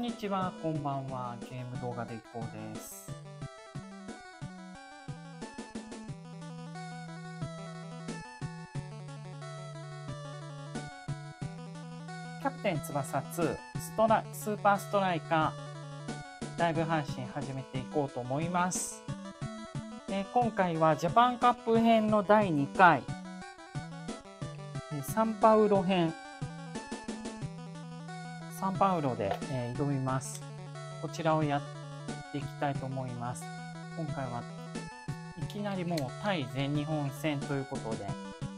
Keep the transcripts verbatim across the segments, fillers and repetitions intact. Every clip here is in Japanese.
んにちは、こんばんは。ゲーム動画でいこうです。キャプテン翼ツーストラスーパーストライカーライブ配信始めていこうと思います。え今回はジャパンカップ編のだいにかい、サンパウロ編、サンパウロで、えー、挑みます。こちらをやっていきたいと思います。今回はいきなりもう対全日本戦ということで、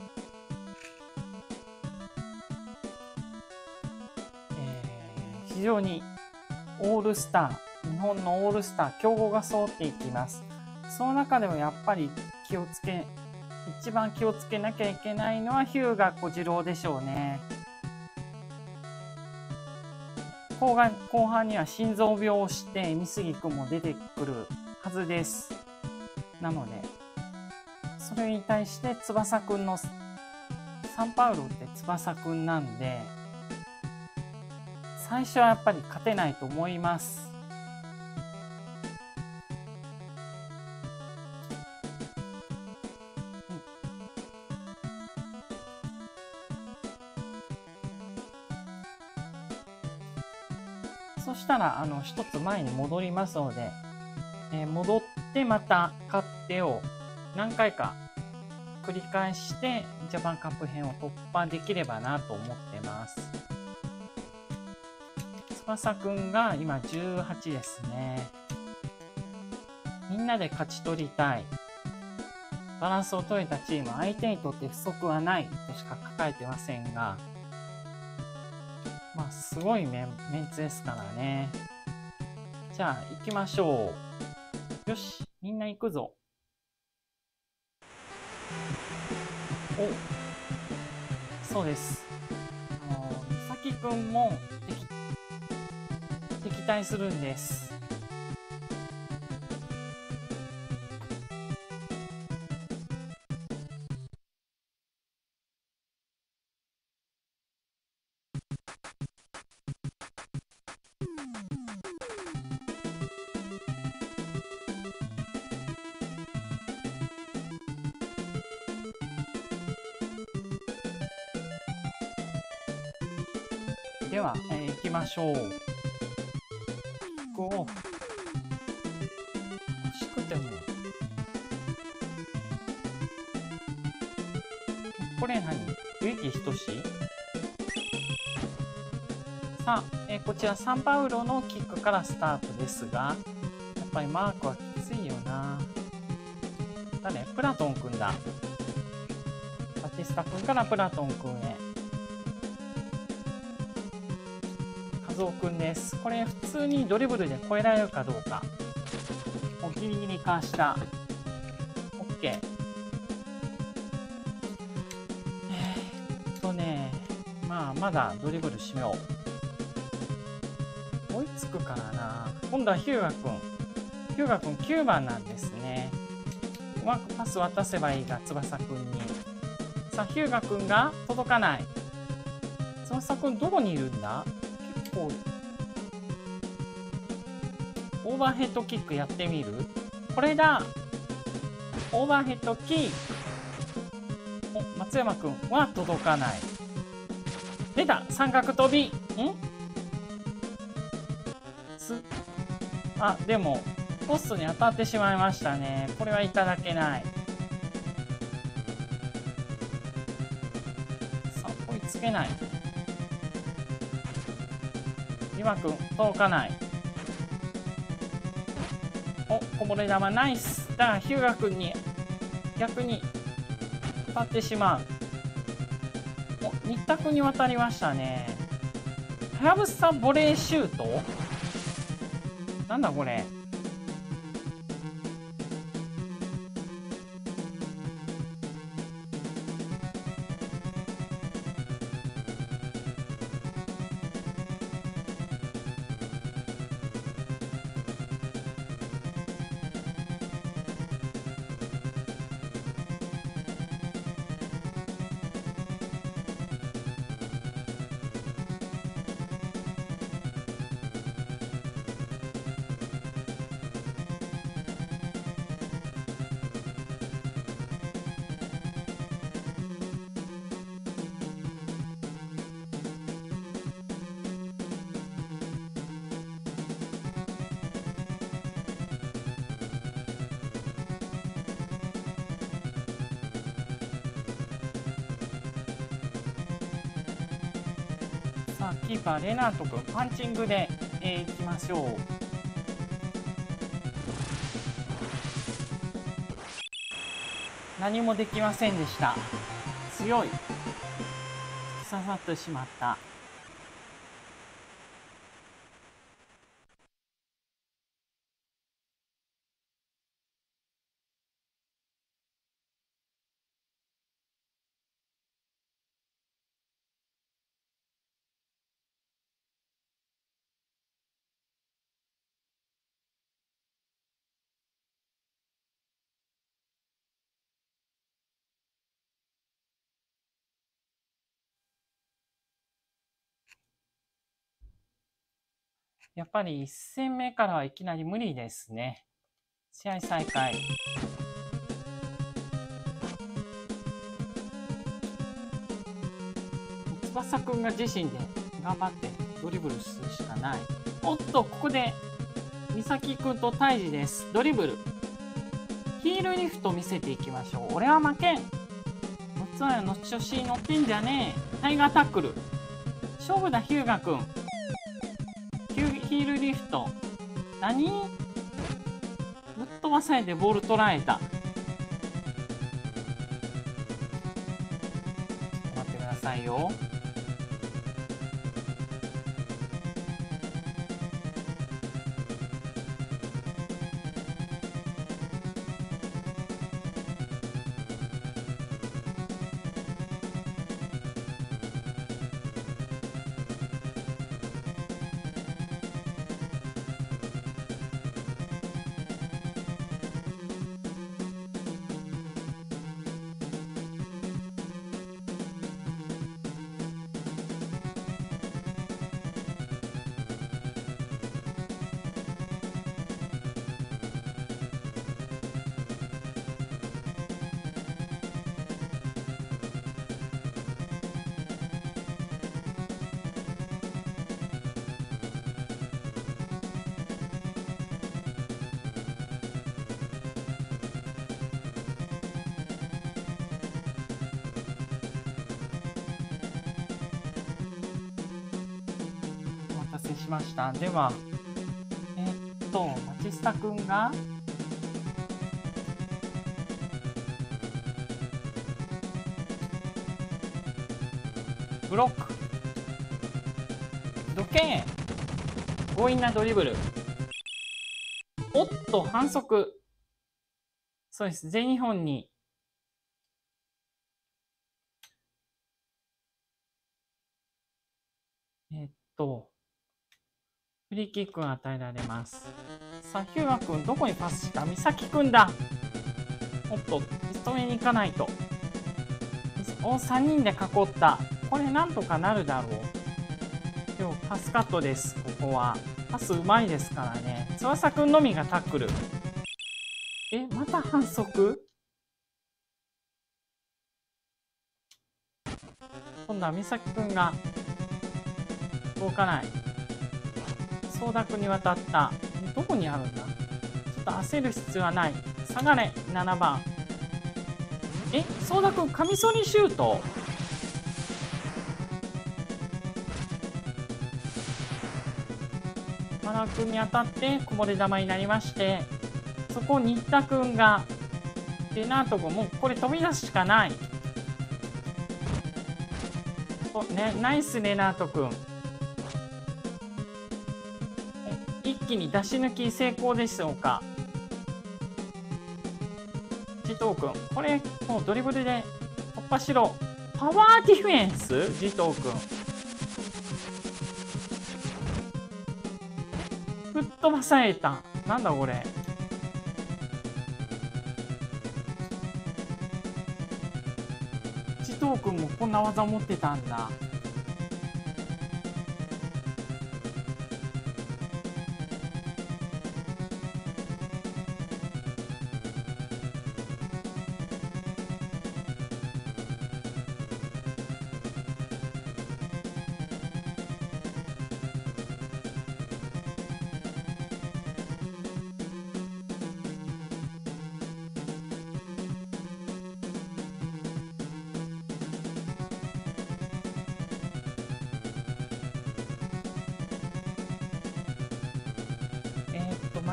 えー、非常にオールスター、日本のオールスター、強豪が揃っていきます。その中でもやっぱり気をつけ、一番気をつけなきゃいけないのは日向小次郎でしょうね。後半、後半には心臓病をして三杉君も出てくるはずです。なので、それに対して翼くんの、サンパウロって翼くんなんで、最初はやっぱり勝てないと思います。そしたら、あの、一つ前に戻りますので、えー、戻ってまた勝手を何回か繰り返して、ジャパンカップ編を突破できればなと思ってます。翼くんが今じゅうはちですね。みんなで勝ち取りたい。バランスを取れたチーム、相手にとって不足はないとしか書かれてませんが、まあ、すごいメン、メンツですからね。じゃあ、行きましょう。よし、みんな行くぞ。お、そうです。あの、美咲くんも敵、敵対するんです。では、えー、行きましょう。キックオフ。欲しくても。これ何？植木仁？さあ、えー、こちらサンパウロのキックからスタートですが、やっぱりマークはきついよな。誰？プラトン君だ。バティスタ君からプラトン君へ。カズオ君です。これ普通にドリブルで超えられるかどうか。もうギリギリかわした。OK。えーっとね、まあまだドリブルしよう。追いつくからな。今度はヒューガ君。ヒューガ君きゅうばんなんですね。うまくパス渡せばいいが、翼君に。さあ、ヒューガ君が届かない。翼君どこにいるんだ？結構、オーバーヘッドキックやってみる？これだ！オーバーヘッドキック。お、松山君は届かない。出た！三角飛び！ん？す、あ、でも、ポストに当たってしまいましたね。これはいただけない。さあ、追いつけない。リマ君、届かない。お、こぼれ球ナイス。だからヒューガ君に逆に当たってしまう。お、新田君に渡りましたね。はやぶさボレーシュート？なんだこれ。 さあキーパーレナート君パンチングで、えー、いきましょう。何もできませんでした。強い。突き刺さってしまった。やっぱりいち戦目からはいきなり無理ですね。試合再開。翼くんが自身で頑張ってドリブルするしかない。おっと、ここで美咲くんとタイジです。ドリブル。ヒールリフト見せていきましょう。俺は負けん。つわやの調子に乗ってんじゃねえ。タイガータックル。勝負だ、ヒューガくん。ヒールリフト。何？ぶっ飛ばされてボール捉えた。待ってくださいよ。しました。では、えー、っと、町下くんが、ブロック。どけー。強引なドリブル。おっと、反則。そうです。全日本に。えー、っと、フリーキックが与えられます。さあ、ヒューガ君、どこにパスした？美咲くんだ。おっと、ピストめに行かないと。お、さんにんで囲った。これなんとかなるだろう。でも、パスカットです、ここは。パスうまいですからね。翼くんのみがタックル。え、また反則？今度は美咲くんが動かない。総諾に渡った。どこにあるんだ？ちょっと焦る必要はない。下がれ、ななばん。え、総諾、カミソリシュート？マナ君に当たってこぼれ球になりまして、そこを新田君が、レナート君、もうこれ飛び出すしかない。お、ね、ナイスレナート君。一気に出し抜き成功でしょうか。慈瞳君、これもうドリブルで突破しろ。パワーディフェンス？慈瞳君、吹っ飛ばされた。なんだこれ。慈瞳君もこんな技持ってたんだ。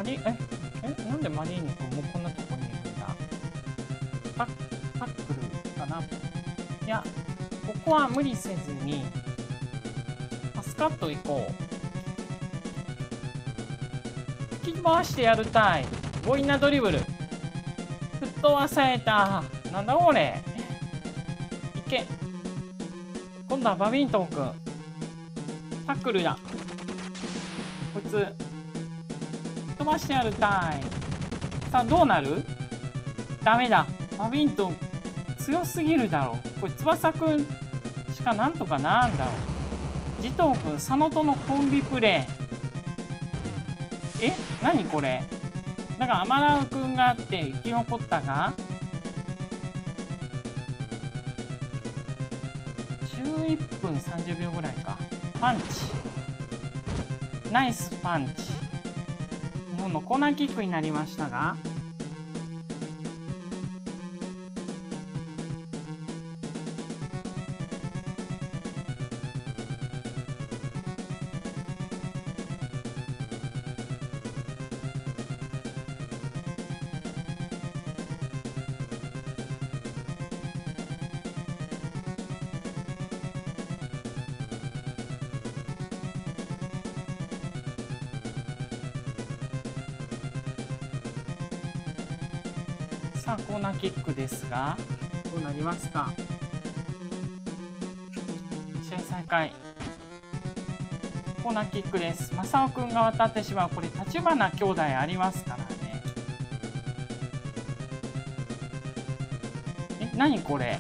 マリええなんでマリーニ君もうこんなとこにいるんだ。パッパックルかな。いやここは無理せずにパスカット行こう。吹き回してやるたい。強引なドリブル。フットワーされた。なんだこれ。いけ。今度はバビントン君。タックルだ。こいつ飛ばしてやるたい。さあどうなる？ダメだ。バビントン強すぎるだろ。これ翼くんしかなんとかなんだろう。慈瞳くん佐野とのコンビプレー。え何これ。だから天野くんがあって生き残ったがじゅういっぷんさんじゅうびょうぐらいか。パンチナイスパンチ。日本のコーナーキックになりましたがさあコーナーキックですがどうなりますか。試合再開。コーナーキックです。正雄くんが渡ってしまう。これ立花兄弟ありますからね。え何これ。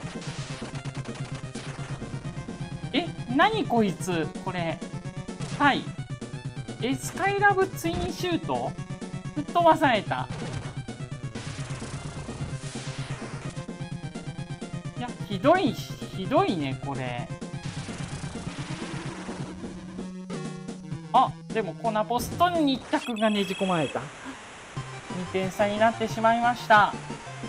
え何こいつ。これはいえスカイラブツインシュート吹っ飛ばされた。いやひどいひどいねこれ。あでもコーナーポストに一択がねじ込まれた。にてん差になってしまいました。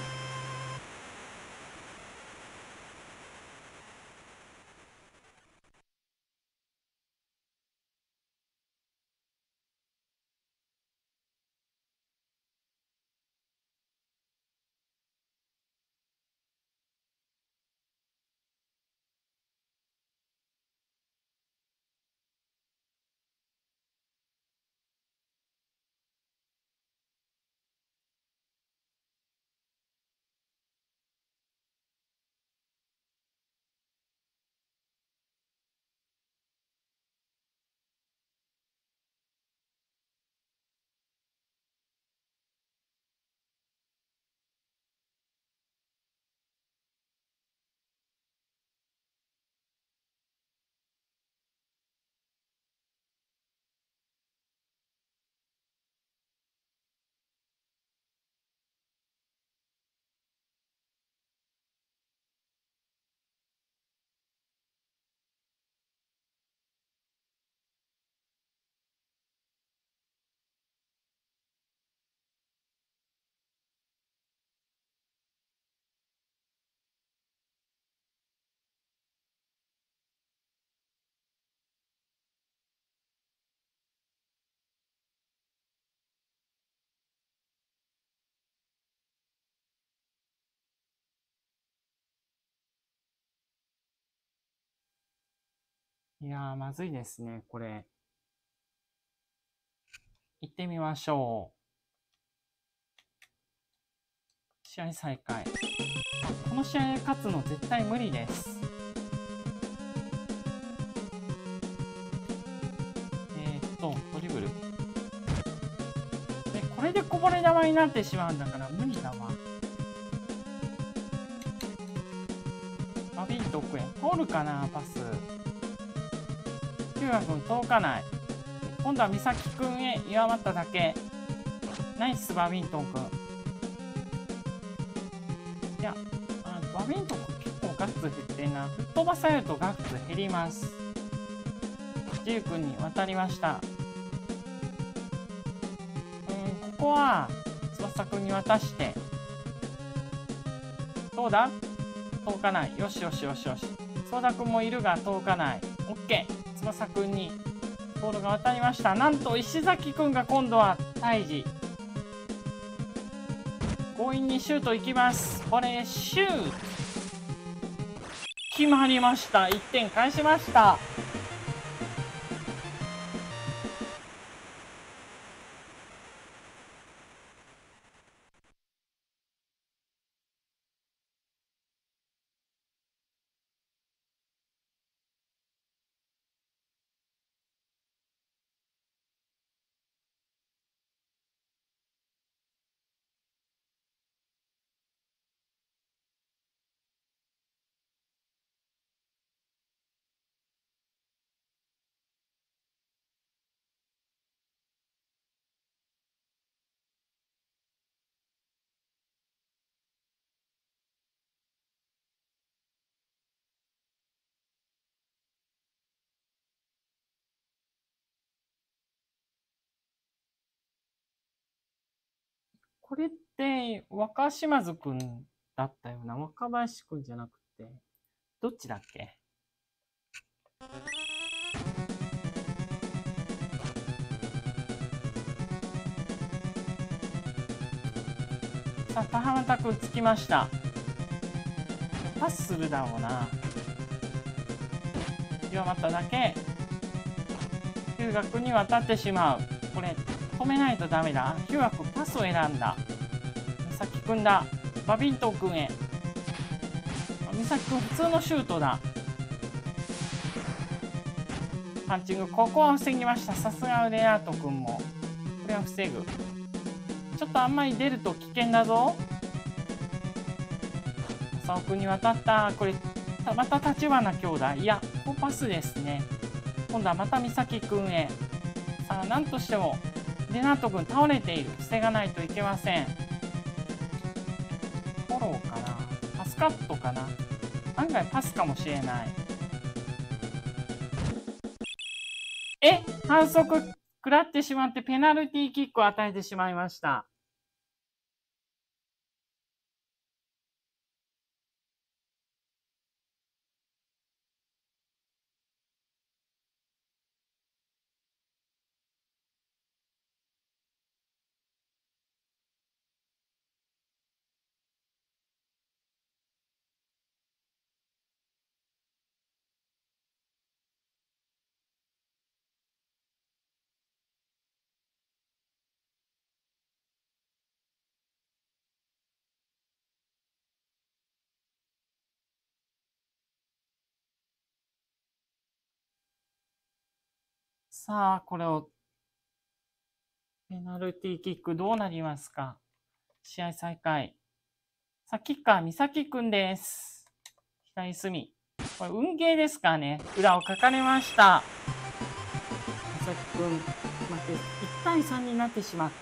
いやーまずいですねこれ。行ってみましょう。試合再開。この試合で勝つの絶対無理です。えー、っとドリブルでこれでこぼれ球になってしまうんだから無理だわ。バビントクへ通るかなパス。ヒューガ君届かない。今度は美咲くんへ弱まっただけ。ナイスバビントンくん。いやあバビントンくん結構ガッツ減ってんな。吹っ飛ばされるとガッツ減ります。ジュウくんに渡りました。うんここは翼くんに渡して。どうだ届かない。よしよしよしよし。ソーダくんもいるが届かない。オッケー。翼くんにボールが渡りました。なんと石崎くんが今度は退治。強引にシュートいきます。これシュート決まりました。いってん返しました。これって若島津くんだったよな。若林くんじゃなくて、どっちだっけ？さあ、田畑くんつきました。パスするだろうな。弱まっただけ。ヒューガ君に渡ってしまう。これ、止めないとダメだ。ヒューガ君パスを選んだ。美咲くんだ。バビントン君へ。美咲くん普通のシュートだ。パンチング、ここは防ぎました。さすがレナート君も。これは防ぐ。ちょっとあんまり出ると危険だぞ。浅尾君に渡った。これ、また立花兄弟。いや、ここパスですね。今度はまた美咲くんへ。さあ、なんとしても、レナート君倒れている。防がないといけません。フォローかな。パスカットかな。案外パスかもしれない。え、反則食らってしまってペナルティーキックを与えてしまいました。さあ、これを、ペナルティーキックどうなりますか？試合再開。さあ、キッカー、美咲くんです。左隅。これ、運ゲーですかね。裏をかかれました。美咲くん、待って、いちたいさんになってしまった。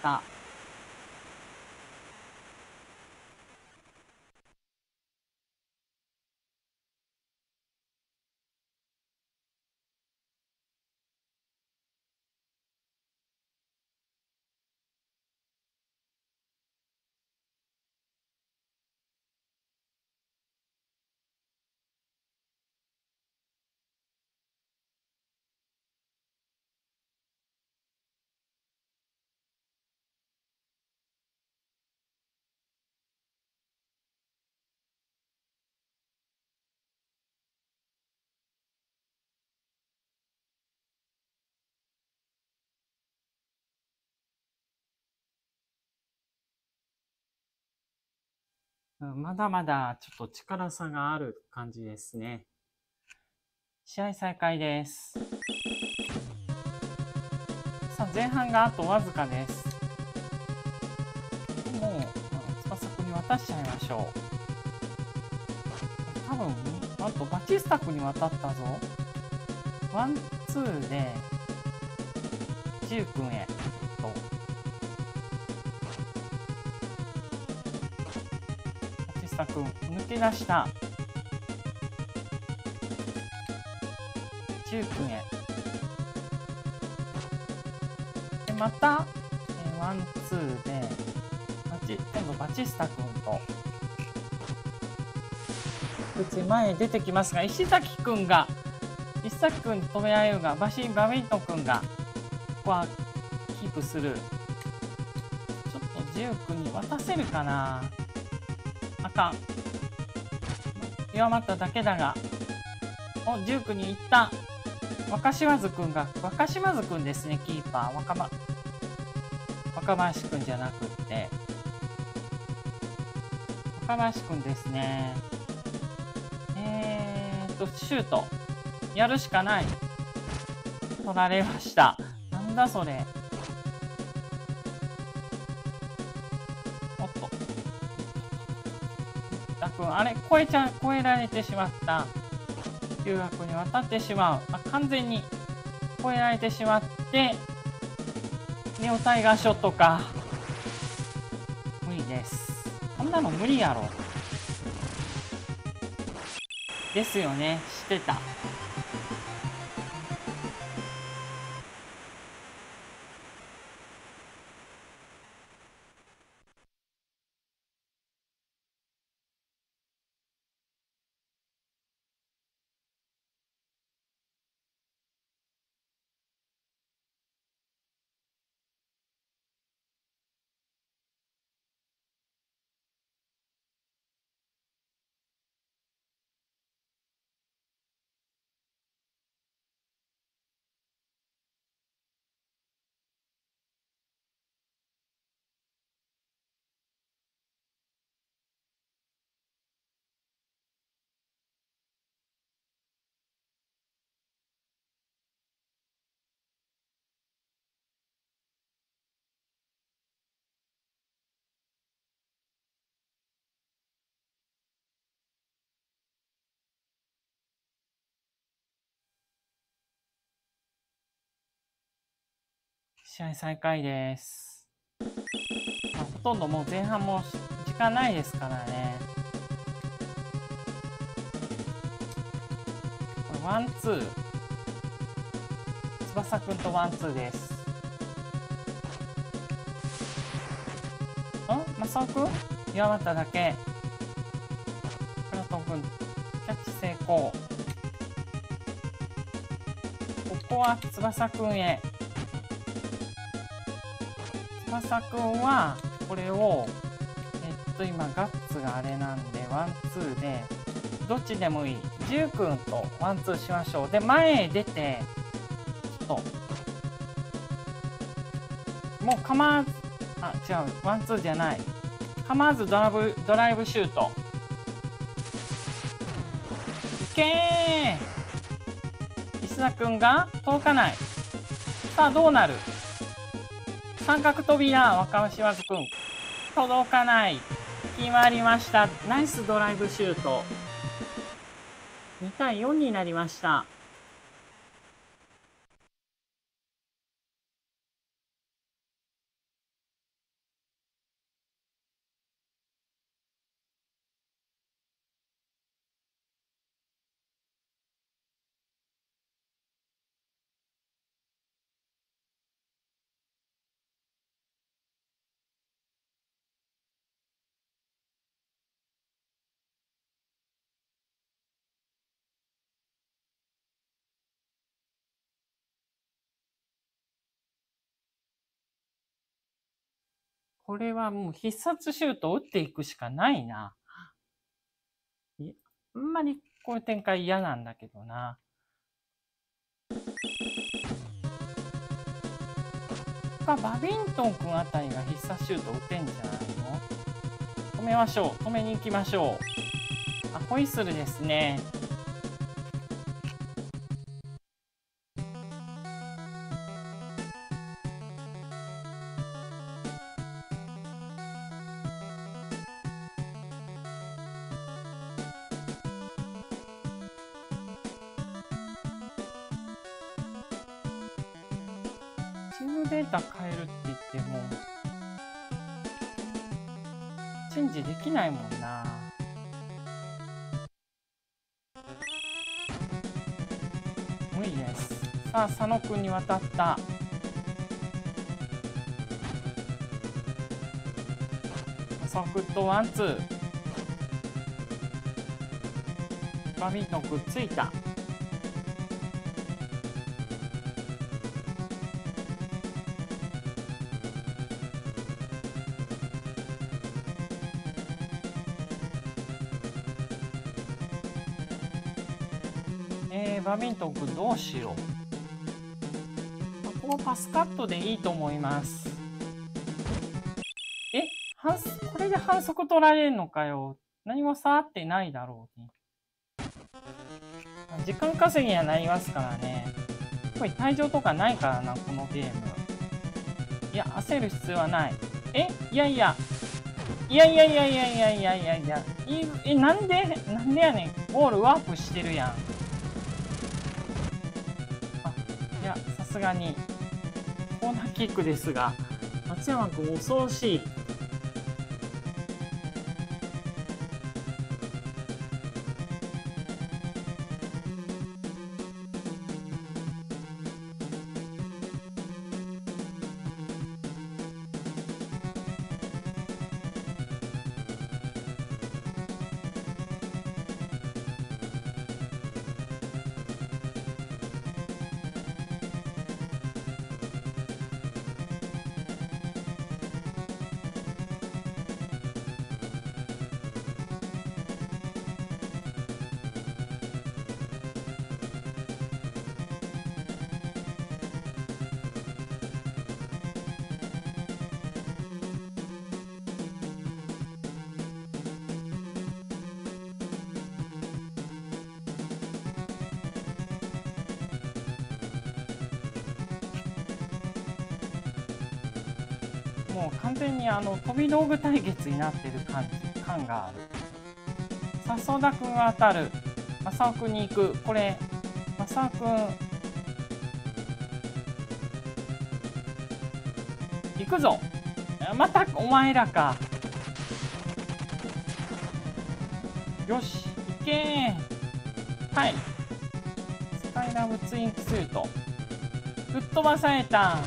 まだまだちょっと力差がある感じですね。試合再開です。さあ、前半があとわずかです。もう、翼くんに渡しちゃいましょう。多分、あとバチスタ君に渡ったぞ。ワン、ツーで、ジュウ君へと。バチスタ君、抜け出した。ジュウ君へ。で、また、えー、ワン、ツーで、バチ、今度バチスタ君と。うち前へ出てきますが、石崎くんが、石崎君止められるが、バシバビントン君がここはキープする。ちょっとジュー君に渡せるかな。あかん。弱まっただけだが。お、ジュー君に行った。若島津君が、若島津君ですね、キーパー。若ま、若林君じゃなくって。若林君ですね。えーっと、シュート。やるしかない。取られました。なんだそれ。おっと。だくん、あれ、超えちゃ、超えられてしまった。中学に渡ってしまう。あ、完全に超えられてしまって、ネオタイガーショットか。無理です。こんなの無理やろ。ですよね。知ってた。試合再開です。まあ、ほとんどもう前半も時間ないですからね。これワンツー。翼くんとワンツーです。んマサオくん弱まっただけ。クラトンくん、キャッチ成功。ここは翼くんへ。翼くんはこれをえっと今ガッツがあれなんでワンツーでどっちでもいい。ジュウくんとワンツーしましょう。で前へ出てちょっともう構わず、あ違うワンツーじゃない、構わずドラブドライブシュートいけー。石田くんが届かない。さあどうなる。三角扉、若林和くん。届かない。決まりました。ナイスドライブシュート。にたいよんになりました。これはもう必殺シュートを打っていくしかないな。あんまりこういう展開嫌なんだけどな。バビントン君あたりが必殺シュート打てんじゃないの。止めましょう。止めに行きましょう。あ、ホイッスルですね。チームデータ変えるって言ってもチェンジできないもんな。無理です。さあ佐野くんに渡った。佐野くんとワンツー。バビントンくっついた。 えー、バビントン君どうしよう。ここパスカットでいいと思います。え、反これで反則取られるのかよ。何も触ってないだろうね。時間稼ぎにはなりますからね。これ退場とかないからな、このゲーム。いや、焦る必要はない。え、いやいや。いやいやいやいやいやいやいやいや。いえ、なんで、なんでやねん。ゴールワープしてるやん。あ、いや、さすがに。コーナーキックですが、松山君恐ろしい。もう完全にあの飛び道具対決になってる感じ感がある。笹田君が当たる。正雄君に行く。これ正雄君行くぞ。またお前らか。よし行けー。はい、スカイラブツインスート吹っ飛ばされた。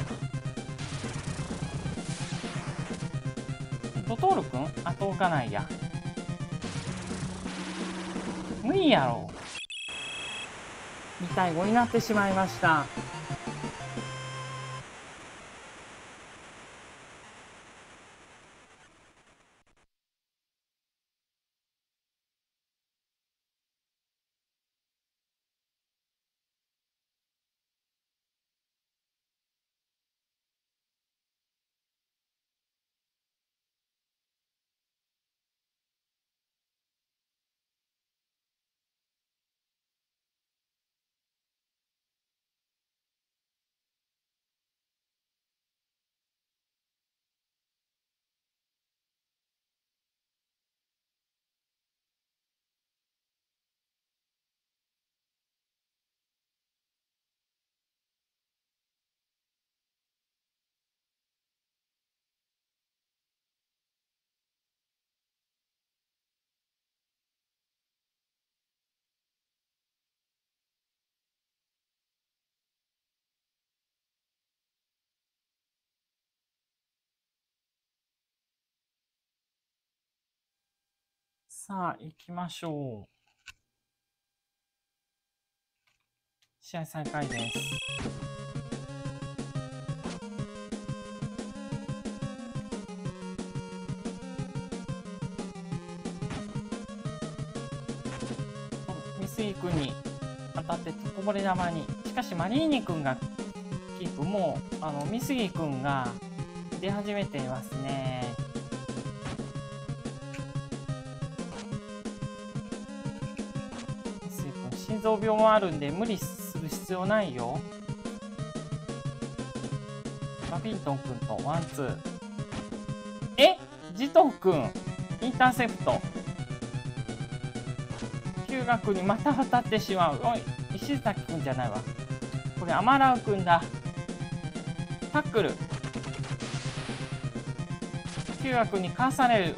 ドトール君後置かないや。無理やろ。に対ごになってしまいました。さあ行きましょう。試合再開です。三井君に当たってこぼれ球に。しかしマリーニ君がキープ。もうあの三杉君が出始めていますね。三杉君心臓病もあるんで無理する必要ないよ。バビントン君とワンツー。え、ジト君インターセプト。ヒューガ君にまた当たってしまう。おい、石崎君じゃないわ。これアマラウ君だ。タックル。ヒューガ君にかわされる。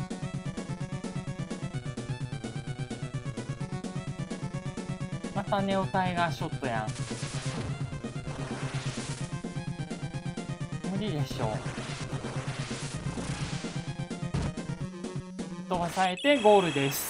またネオタイガーショットやん。無理でしょう。飛ばされてゴールです。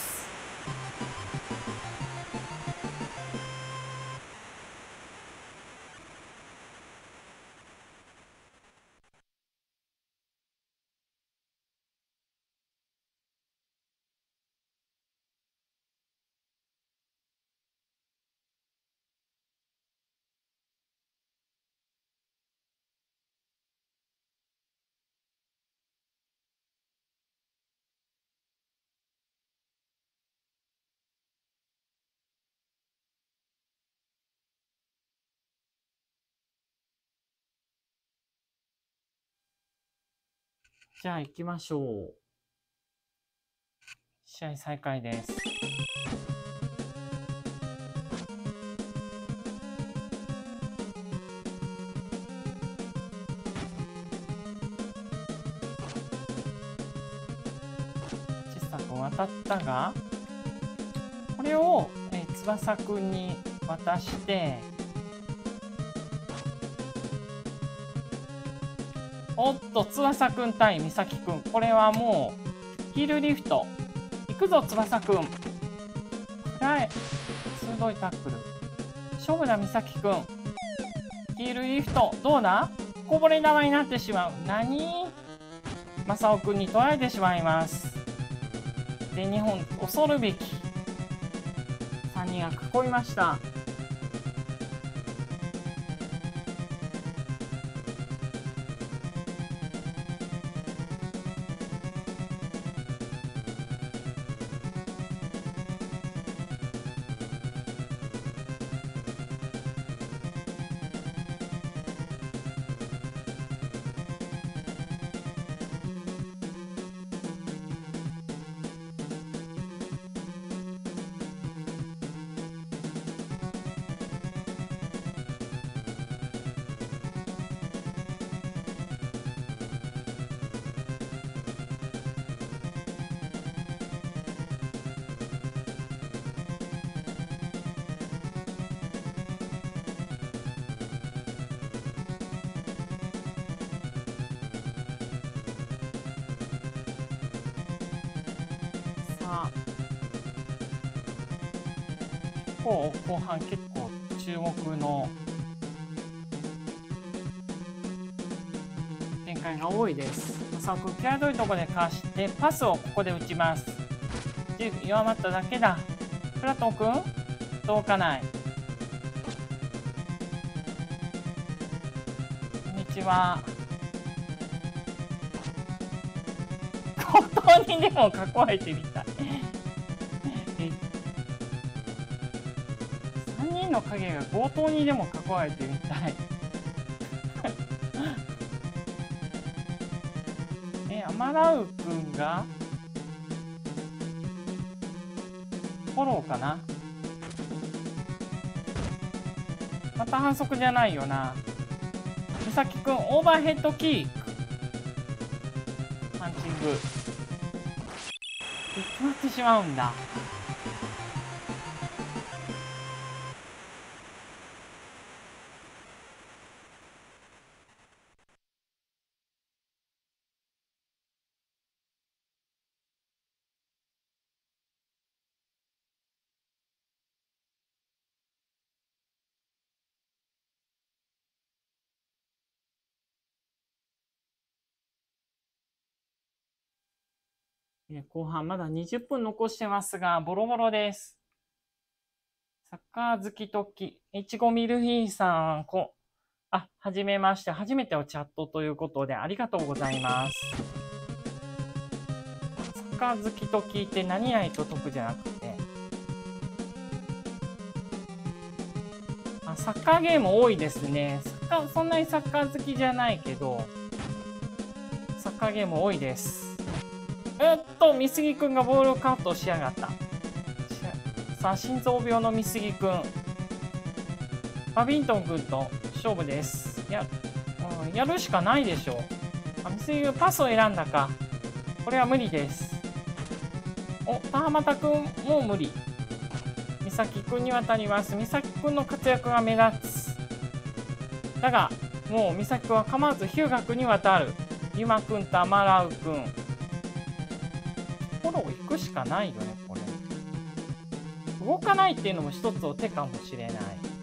じゃあ行きましょう。試合再開です。小さく渡ったが、これを、えー、翼くんに渡して、おっと、翼くん対美咲くん。これはもう、ヒールリフト。行くぞ、翼くん。はい。鋭いタックル。勝負だ、美咲くん。ヒールリフト。どうだ？こぼれ球になってしまう。何？正雄くんに取られてしまいます。全日本、恐るべき。さんにんが囲いました。後後半結構注目の展開が多いです。浅く際どいところでかわしてパスをここで打ちます。弱まっただけだ。プラトン君届かない。こんにちは。本当にでも囲われてみたい。さんにんの影が強盗にでも囲われてみたい。え、アマラウ君がフォローかな。また反則じゃないよな。美咲君オーバーヘッドキック。パンチング決まってしまうんだ。後半まだにじゅっぷん残してますが、ボロボロです。サッカー好きとき、いちごミルフィーさん、こあ、はじめまして。初めてのチャットということで、ありがとうございます。サッカー好きと聞いて何々と解くじゃなくて、あ、サッカーゲーム多いですね。サッカー、そんなにサッカー好きじゃないけど、サッカーゲーム多いです。えっと、美杉くんがボールをカットしやがった。さあ、心臓病の美杉くん。バビントンくんと勝負です。や、うん、やるしかないでしょ。あ、美杉くんパスを選んだか。これは無理です。お、田畑くんも無理。美咲くんに渡ります。美咲くんの活躍が目立つ。だが、もう美咲くんは構わず日向くんに渡る。ゆまくんとアマラウくん。フォロー行くしかないよね、これ。動かないっていうのも一つの手かもしれない。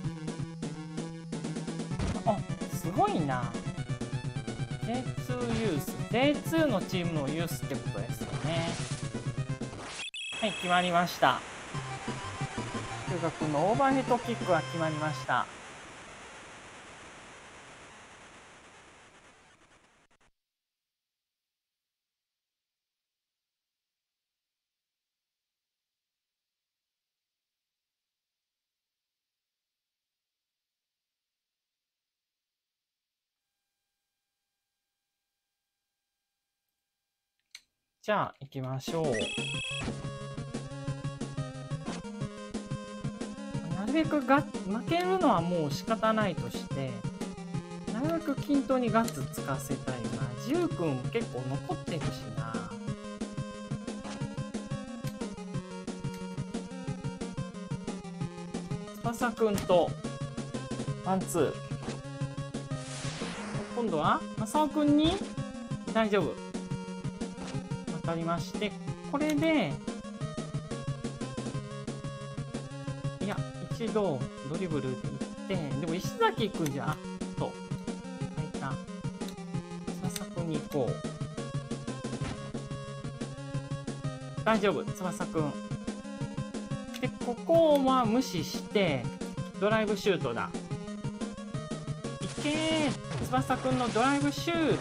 あ、すごいな。ジェイツー ユース。ジェイツー のチームのユースってことですよね。はい、決まりました。中学のオーバーヘッドキックが決まりました。 じゃあ行きましょう。なるべくが負けるのはもう仕方ないとして、なるべく均等にガッツつかせたいな。ジュウ君結構残ってるしな。翼くんとワンツー。今度はマサオくんに大丈夫。わかりまして、これで、いや、一度ドリブルで行って、でも石崎くんじゃ、と、入った。翼くんに行こう。大丈夫、翼くん。で、ここは無視して、ドライブシュートだ。いけー、翼くんのドライブシュート。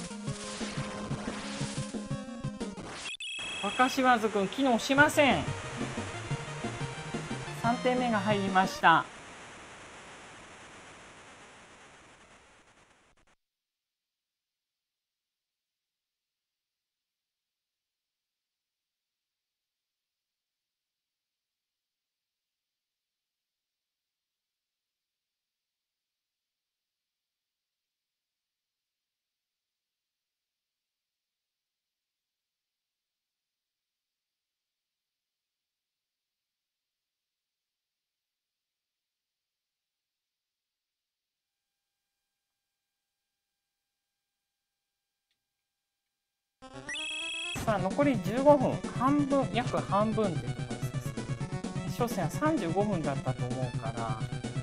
若島津くん、機能しません。さんてんめが入りました。さあ残りじゅうごふん、半分、約半分ってところです。初戦はさんじゅうごふんだったと思うから、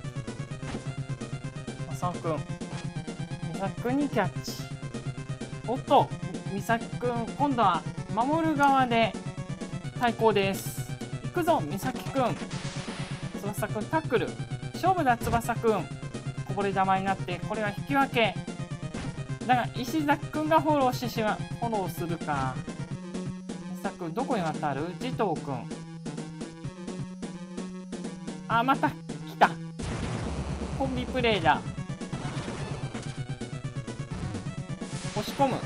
マサオくん、ミサキくんにキャッチ。おっと、ミサキくん、今度は守る側で対抗です。行くぞ、ミサキくん。翼くん、タックル。勝負だ、翼くん。こぼれ球になって、これは引き分け。だが、石崎くんがフォローしてしまう。フォローするか。ミサくん、どこに渡る？慈瞳くん。あ、また来た。コンビプレーだ。押し込む。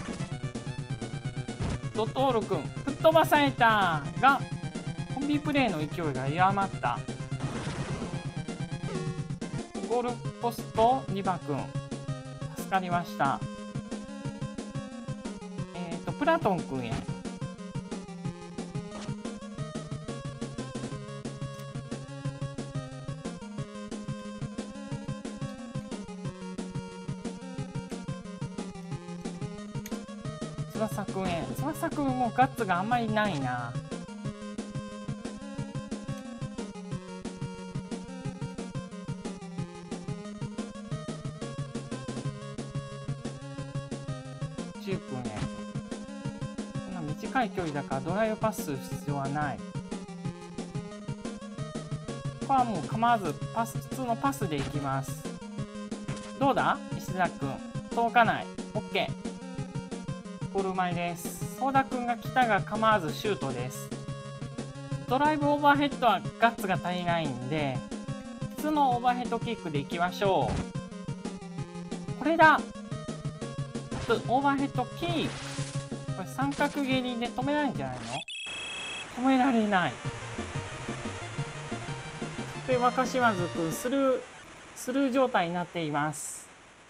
ドトールくん、吹っ飛ばされたが、コンビプレーの勢いが弱まった。ゴールポスト、リバくん。助かりました。えっと、プラトンくんへ。翼くんへ。翼くんもガッツがあんまりないな。ジュウくんへ。こんな短い距離だからドライブパスする必要はない。ここはもう構わずパス、普通のパスでいきます。どうだ石崎くん。届かない。オッケー。ゴール前です。ソーダくんが来たが構わずシュートです。ドライブオーバーヘッドはガッツが足りないんで、普通のオーバーヘッドキックでいきましょう。これだ。オーバーヘッドキック。これ三角蹴りで止められるんじゃないの？止められない。で、若島津くんスルー、スルー状態になっています。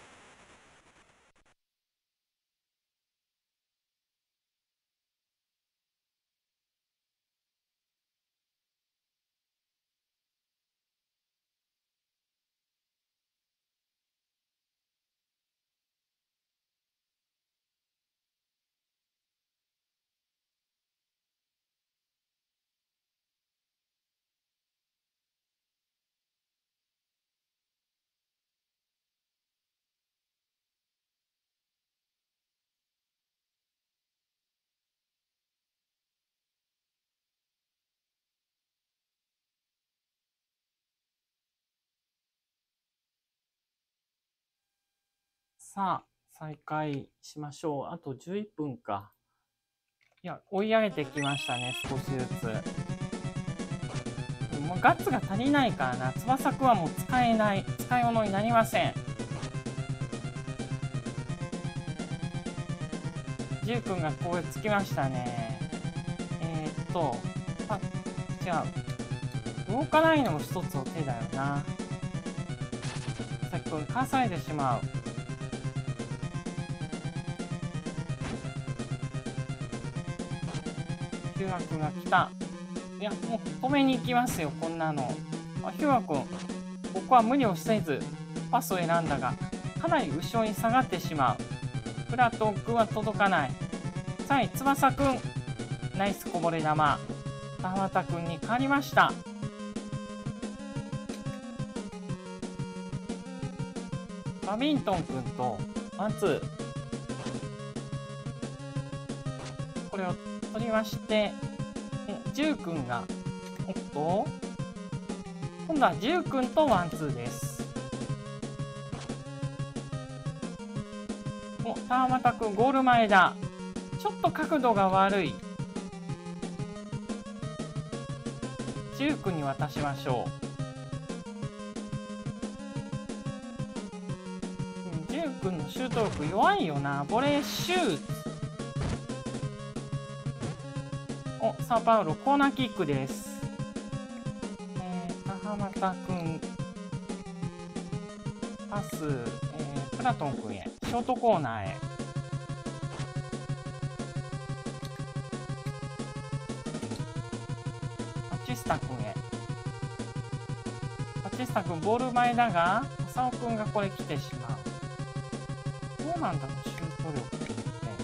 さあ、再開しましょう。あとじゅういっぷんか。いや、追い上げてきましたね、少しずつ。もうガッツが足りないからな。翼くんはもう使えない。使い物になりません。ジュウくんがここへつきましたね。 と、あ、違う。動かないのも一つの手だよな。さっきこかさいでしまう。ヒューガ君が来た。いや、もう止めに行きますよ、こんなの。あ、ヒューガ君、僕は無理をせず、パスを選んだが、かなり後ろに下がってしまう。プラトン君は届かない。さあ、翼君、ナイスこぼれ球。田畑君に変わりました。バビントン君とワンツー。これを取りまして、ジュウ君が、おっと、今度はジュウ君とワンツーです。お、田畑君ゴール前だ。ちょっと角度が悪い。ジュウ君に渡しましょう。ジュウ君のシュート力弱いよな。ボレーシュート。お、サンパウロコーナーキックです。えー、田畑君パス、えー、プラトン君へショートコーナーへ。バチスタ君へ。バチスタ君ボール前だが浅尾君がこれ来てしまう。どうなんだろう、シュート力って。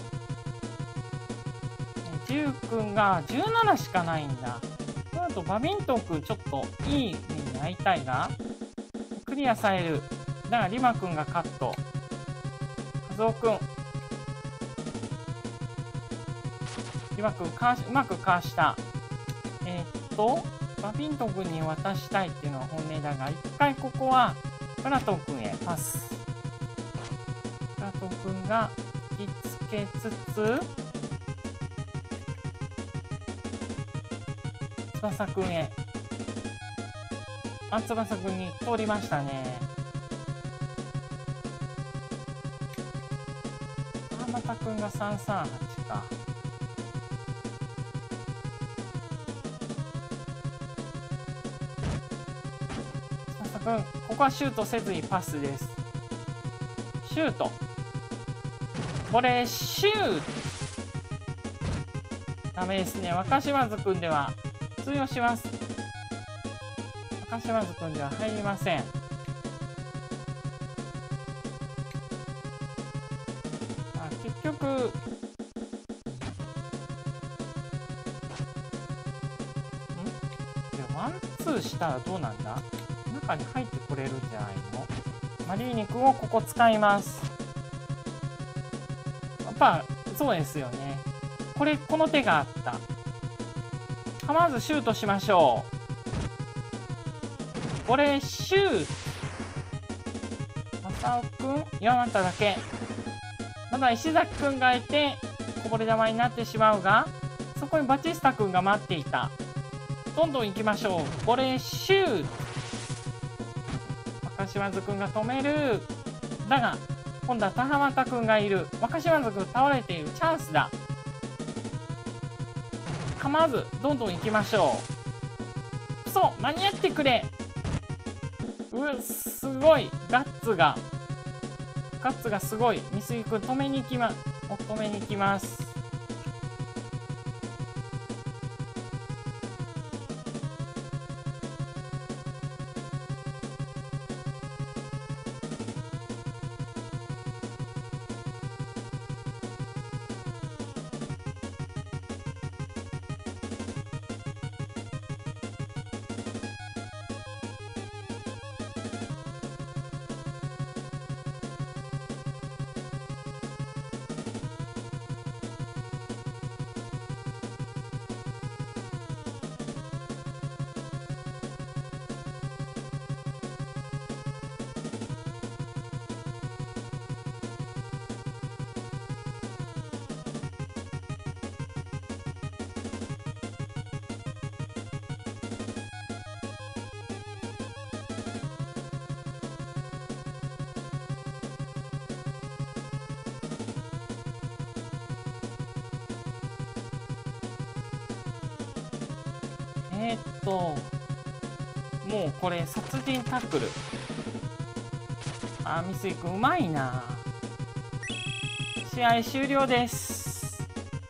ジュウ君がじゅうななしかないんだ。そうだとバビントン君ちょっといい目に遭いたいが、クリアされる。だがリマ君がカット。カズオ君。リマ君かうまくかわした。えー、っと、バビントン君に渡したいっていうのは本音だが、一回ここはプラトン君へパス。プラトン君が引きつけつつ、翼くんへ。あ、翼くんに通りましたね。川又くんがさんさんはちか。翼くん、ここはシュートせずにパスです。シュート。これ、シュート。ダメですね。若島津くんでは通用します。若島津君では入りません。あ、結局んでワンツーしたらどうなんだ。中に入ってこれるんじゃないの。マリーニ君をここ使います。やっぱそうですよね。これこの手があった。まずシュートしましょう。これシュート。正雄くん、岩又だけ。まだ石崎くんがいてこぼれ球になってしまうが、そこにバチスタくんが待っていた。どんどん行きましょう。これシュート。若島津くんが止める。だが今度は田畑くんがいる。若島津くん倒れている。チャンスだ。構わずどんどん行きましょう。そう間に合ってくれ。うすごいガッツがガッツがすごい。美杉君止めに行きまお止めに行きます。 えー、っともうこれ殺人タックル。あ、三井君うまいな。試合終了です。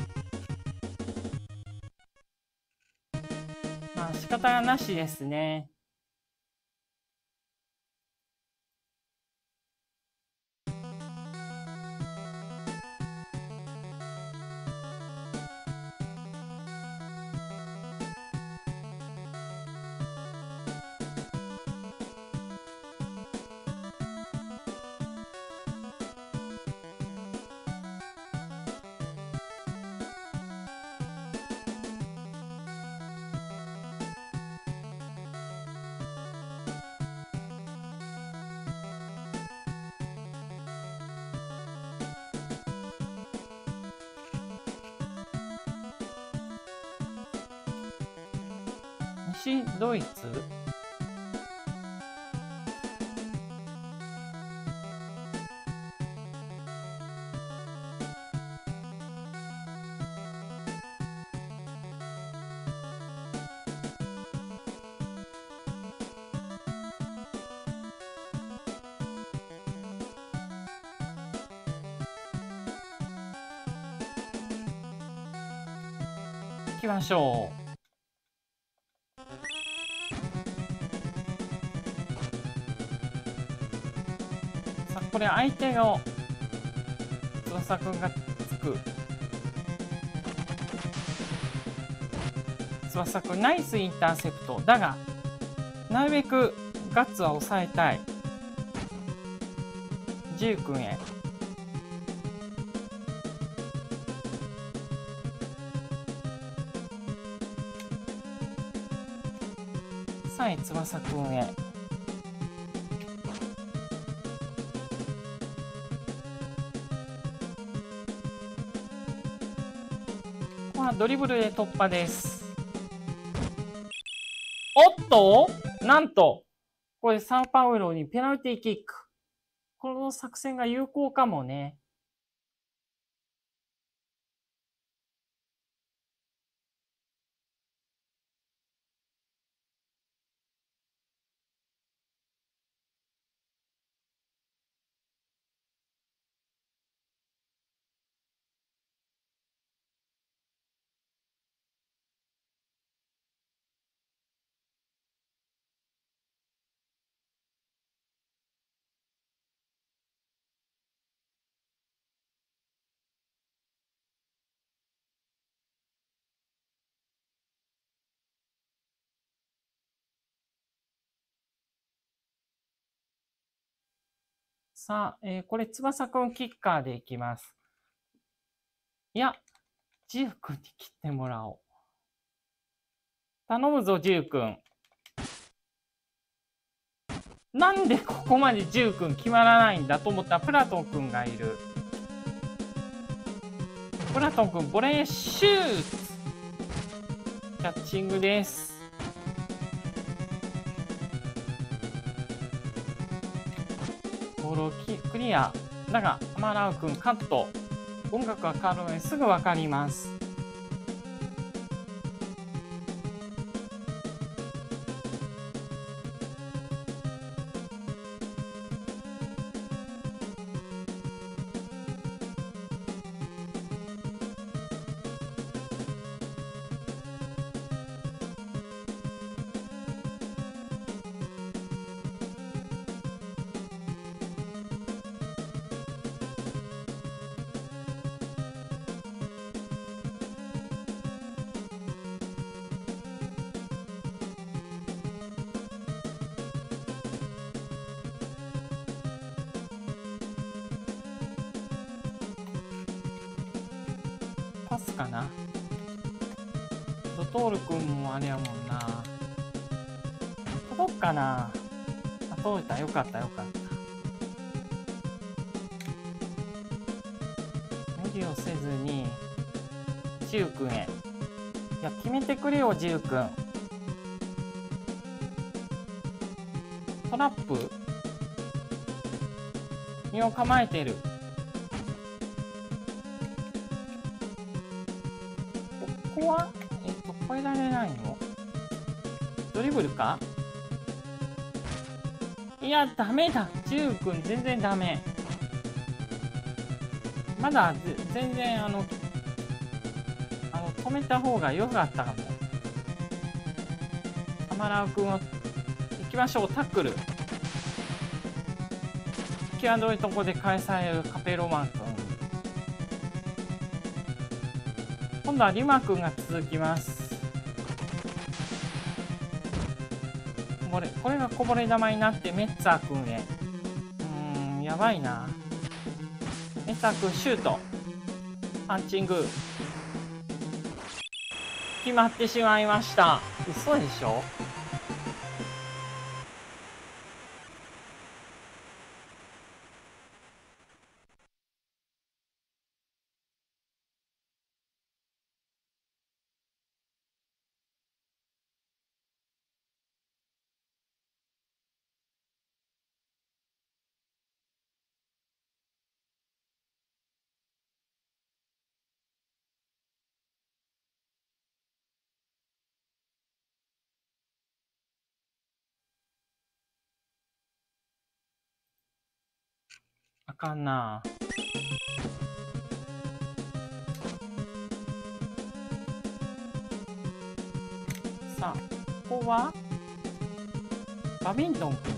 まあ仕方がなしですね。西ドイツ？行きましょう。さあこれ相手の翼くんがつく。翼くんナイスインターセプトだがなるべくガッツは抑えたい。ジュウ君へ。さえ翼くんへ。ここはドリブルで突破です。おっとなんとこれサンパウロにペナルティーキック。この作戦が有効かもね。さあ、えー、これ翼くんキッカーでいきます。いや、ジュウ君に切ってもらおう。頼むぞ、ジュウ君。なんでここまでジュウ君決まらないんだと思ったらプラトン君がいる。プラトン君、ボレーシュート。キャッチングです。ボールをクリア。だが、アマラウ君、カット。音楽が変わるのですぐ分かります。パスかな。ドトール君もあれやもんな。届くかな。あ、届いた。よかったよかった。無理をせずにジュウ君へ。いや決めてくれよジュウ君。トラップ身を構えてる。ここはえっと越えられないの。 ドリブルか。いや、ダメだ。ジュウ君全然ダメ。まだ全然あのあの止めた方が良かったかも。アマラウ君を行きましょう。タックル。際どいとこで返されるカペロマン君。今度はリマ君が続きます。これこれがこぼれ球になってメッツァー君へ。うーん、やばいな。メッツァー君シュート。パンチング。決まってしまいました。嘘でしょ。あかんな。さあ、ここはバビントン君。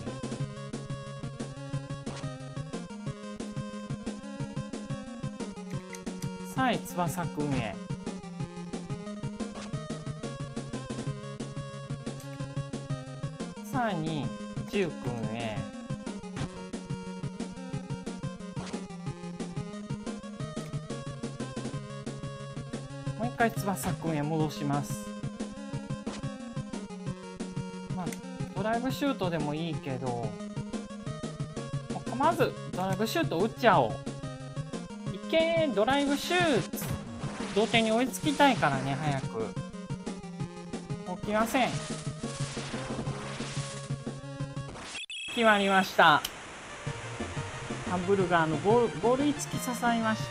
さあ、翼君へ。さらに、ジュウ君へ。もう一回翼くんへ戻します。まあ、ドライブシュートでもいいけど、もう構わずドライブシュート打っちゃおう。いけー、ドライブシュート。同点に追いつきたいからね、早く。起きません。決まりました。ハンブルガーのゴール、ゴールに突き刺さりました。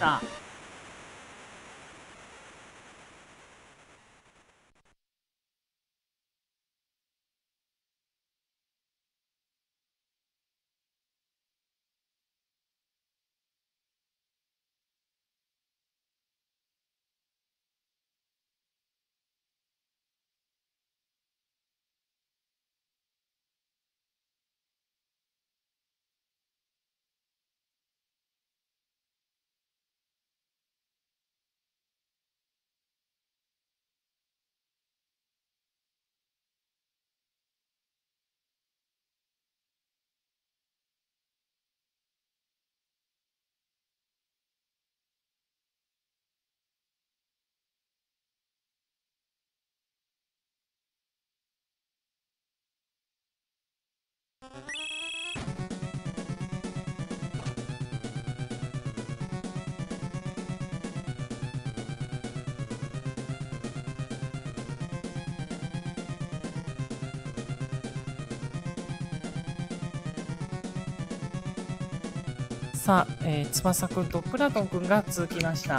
さあ、えー、翼くんとプラトンくんが続きました。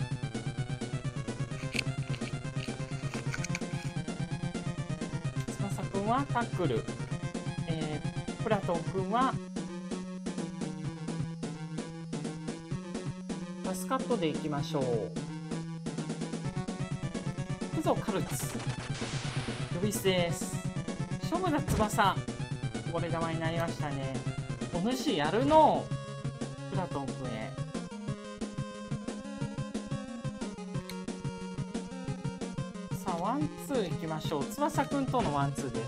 翼くんはタックル、えー、プラトンくんはパスカットでいきましょう。行くぞカルツ。呼び捨てです。勝負だ翼。これ玉になりましたね。お主やるのプラトン君へ。さあワンツーいきましょう。翼くんとのワンツーです。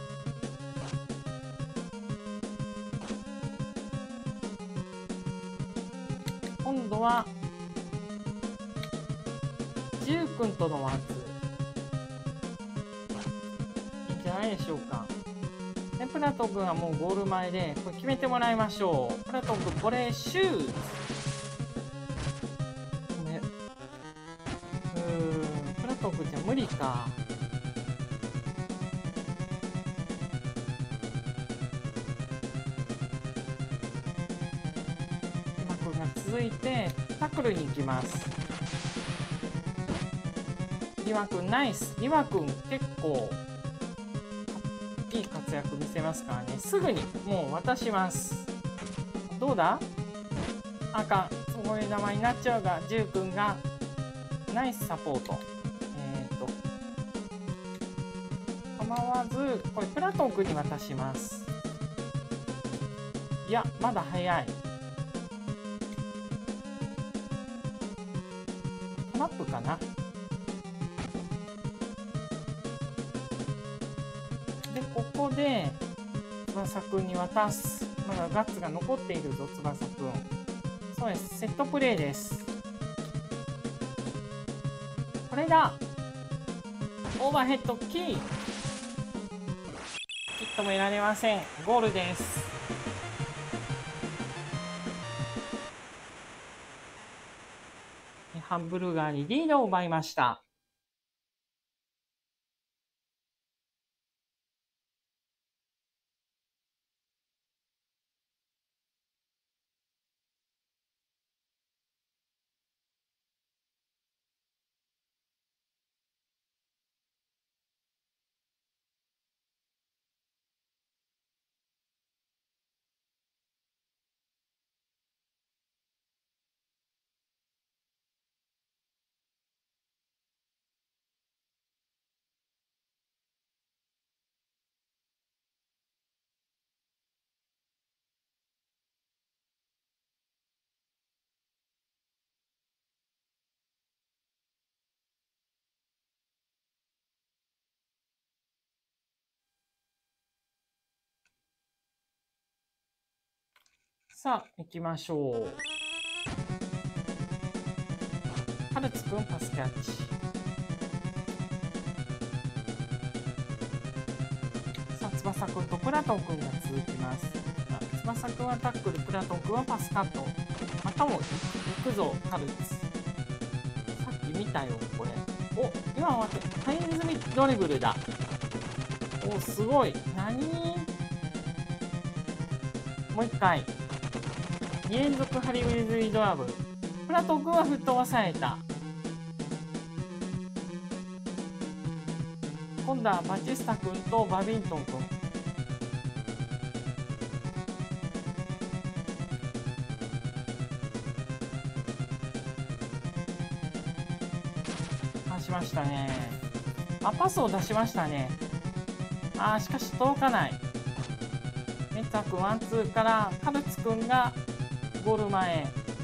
今度はジュウくんとのワンツーいいんじゃないでしょうか。でプラトン君はもうゴール前でこれ決めてもらいましょう。プラトン君これシュート、ね、うーんプラトン君じゃ無理か。今君が続いてタックルに行きます。リワ君ナイス。リワ君結構きい活躍見せますからね。すぐにもう渡します。どうだ？あかん。こぼれ球になっちゃうが、ジュウ君がナイスサポート。えっと、構わず、これプラトン君に渡します。いや、まだ早い。トラップかな。で、ここで、翼くんに渡す。まだガッツが残っているぞ、翼くん。そうです。セットプレーです。これだ。オーバーヘッドキー。ヒットも得られません。ゴールです。ハンブルガーにリードを奪いました。さあ、行きましょう。ハルツくんパスキャッチ。さあ、翼くんとプラトンくんが続きます。翼くんはタックル、プラトンくんはパスカット。またも行くぞ、ハルツ。さっき見たよ、これ。お、今はハイネズミドリブルだ。お、すごい。何？もう一回。に連続ハリウィズリドラブル。プラトン君は吹っ飛ばされた。今度はバチスタ君とバビントン君。出しましたね。あ、パスを出しましたね。あー、しかし届かない。メッツァ君ワンツーからカルツ君がゴール前。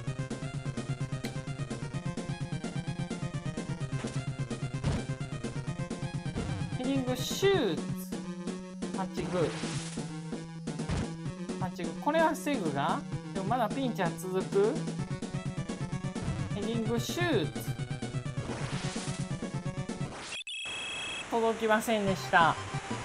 ヘディングシュート。マッチグー。マッチグー。これは防ぐが、でもまだピンチは続く。ヘディングシュート。届きませんでした。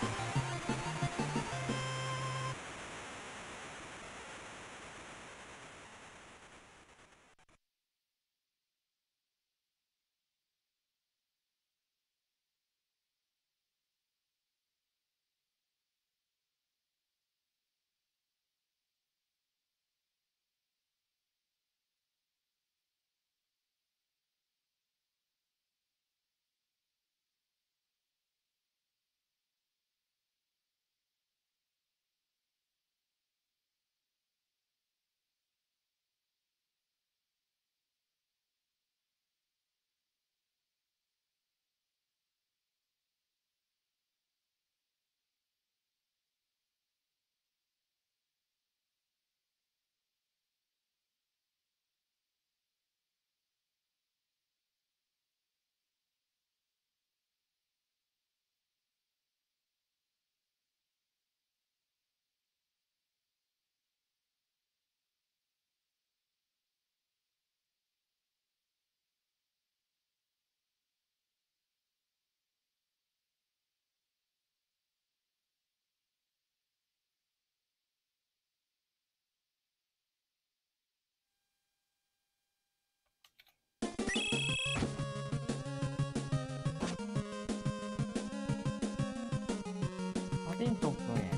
バビントン君へ。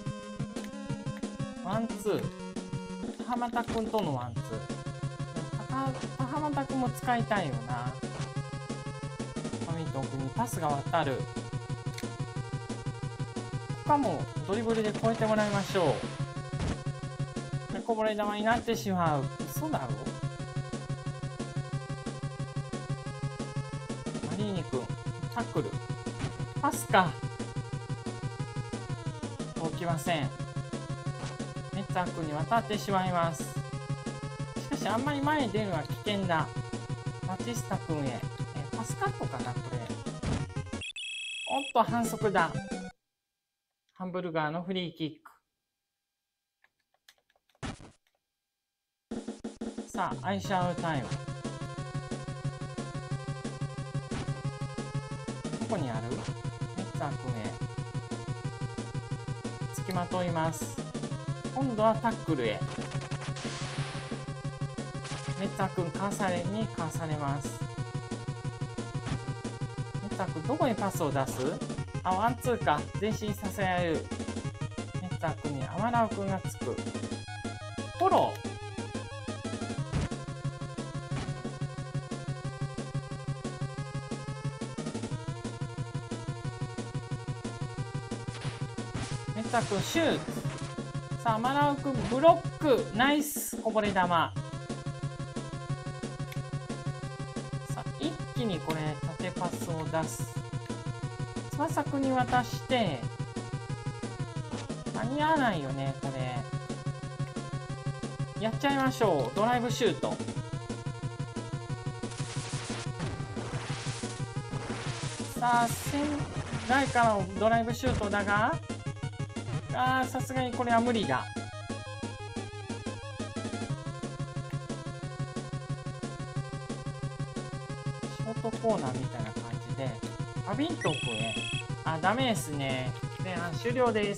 ワンツー。浜田君とのワンツー。 あ、浜田君も使いたいよな。バビントン君にパスが渡る。他もドリブルで越えてもらいましょう。こぼれ球になってしまう。嘘だろ。マリーニ君、タックル。パスか。起きません。メッツァー君に渡ってしまいます。しかしあんまり前に出るのは危険だ。バチスタ君へ。え、パスカットかなこれ。おっと反則だ。ハンブルガーのフリーキック。さあ、アイシャウタイム。どこにある？メッツァー君へ。付きまといます。今度はタックルへ。メッツァー君、かわされにかわされます。メッツァー君、どこにパスを出す？あ、ワンツーか。前進させられる。メッツァー君にアマラオ君がつく。フォロー。メッツァー君シュート。さあ、アマラオ君ブロック。ナイスこぼれ球。さあ、一気にこれ縦パスを出す。翼君に渡して間に合わないよねこれ。やっちゃいましょう。ドライブシュート。さあ、線外からのドライブシュートだが、あー、さすがにこれは無理だ。ショートコーナーみたいな感じでバビントン君へ。あ、ダメですね。前半終了です。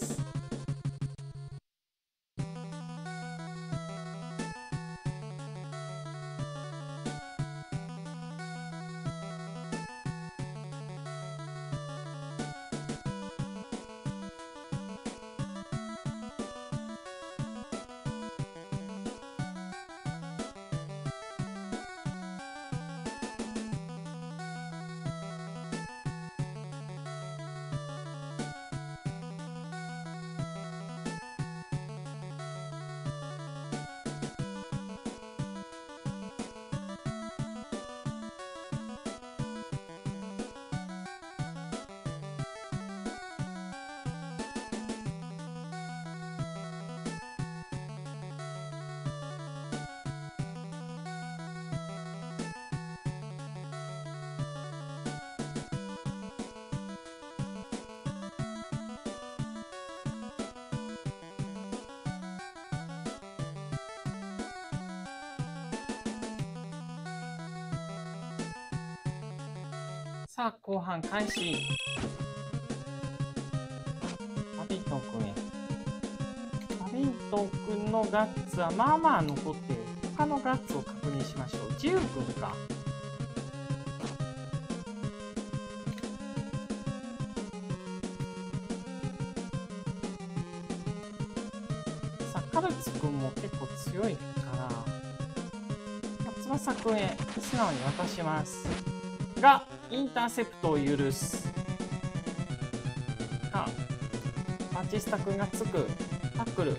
さあ、後半開始。バビントン君へ。バビントン君のガッツはまあまあ残っている。他のガッツを確認しましょう。ジュー君か。さあ、カルツ君も結構強いから、翼君へ素直に渡します。が、インターセプトを許す。か、バチスタ君がつく。タックル。こ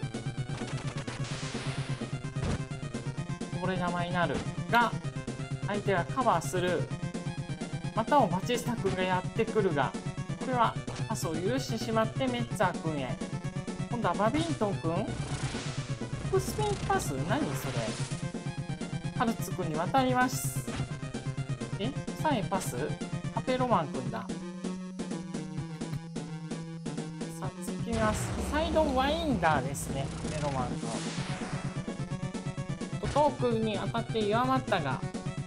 ぼれ球になる。が、相手がカバーする。またもバチスタ君がやってくるが、これはパスを許してしまってメッツァー君へ。今度はバビントン君。フスピンパス？何それ。カルツ君に渡ります。え、さんへパス？カペロマン君だ。さあ、突きます。サイドワインダーですね、カペロマン君。トークに当たって弱まったが、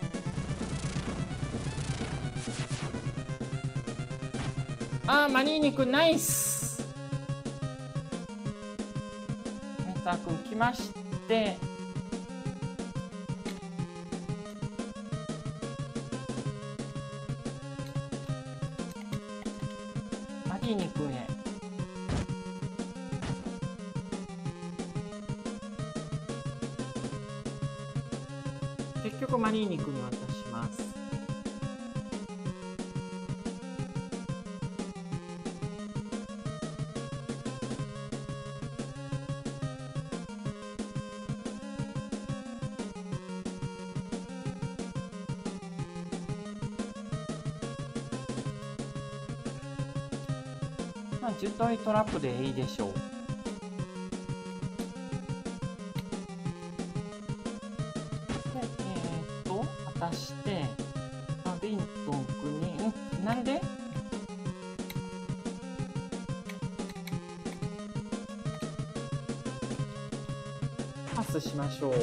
あー、マリーニ君ナイス。メッツァー君来まして、マリーニ君へ。 結局マリーニ君に渡します。まあ、じゅうトイトラップでいいでしょう。で、えー、っと、渡して、バビントン君に、んなんでパスしましょう。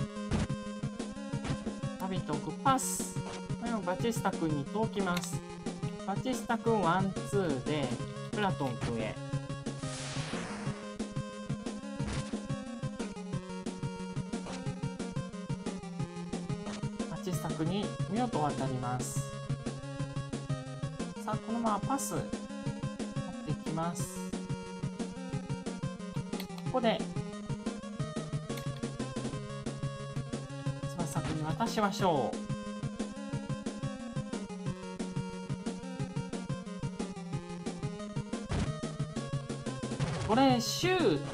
バビントン君パス。バチスタ君に届きます。バチスタ君ワンツーでプラトン君へ。バチスタ君に見事渡ります。さあこのままパス持っていきます。ここで翼君に渡しましょう。これシュート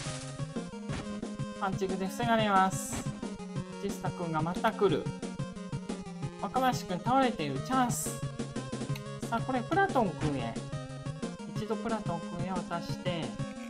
パンチングで防がれます。バチスタ君がまた来る。若林君倒れているチャンス。さあこれプラトン君へ、一度プラトン君へ渡して、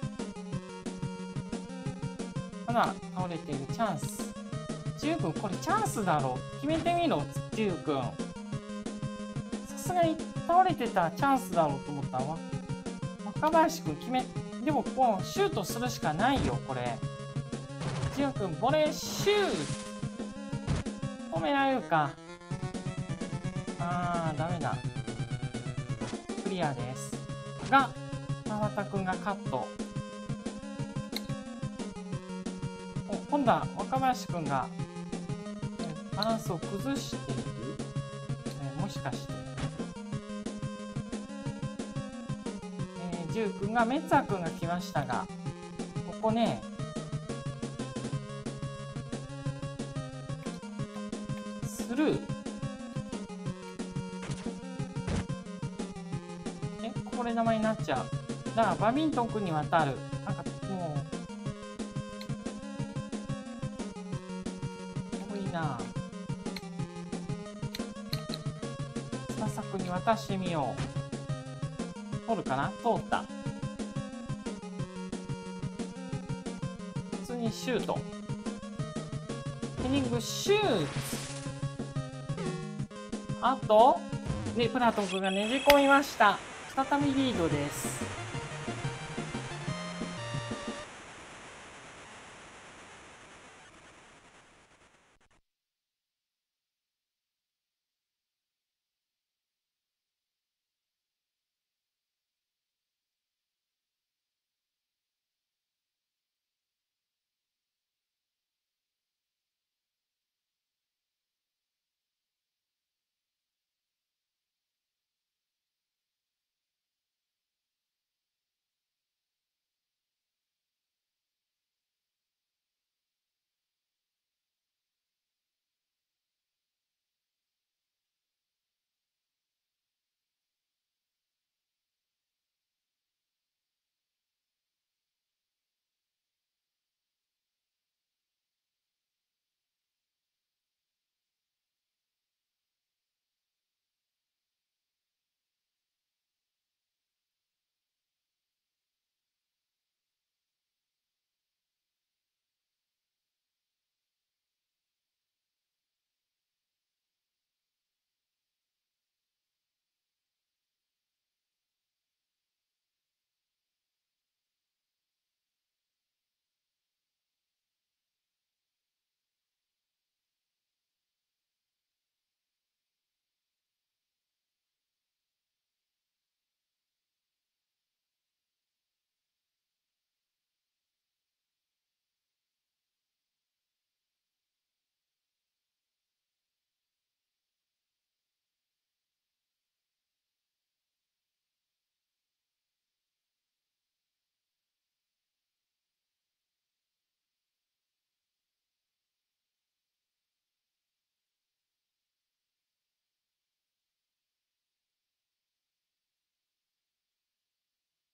まだ倒れているチャンス。ジュウ君これチャンスだろう、決めてみろ。ジュウ君さすがに倒れてたらチャンスだろうと思ったわ。若林君決め、でもこうシュートするしかないよこれ。ジュウ君ボレーシュート止められるか。あーダメだ、クリアですが、川田君がカット。お今度は若林君がバランスを崩している、えー、もしかして、えー、ジュウ君がメッツァー君が来ましたが、ここねスルー、えこれ名前になっちゃう。だからバビントン君に渡る。なんかもう多いな。翼君に渡してみよう。通るかな、通った。普通にシュート、ヘディングシュート。あとでプラトン君がねじ込みました。再びリードです。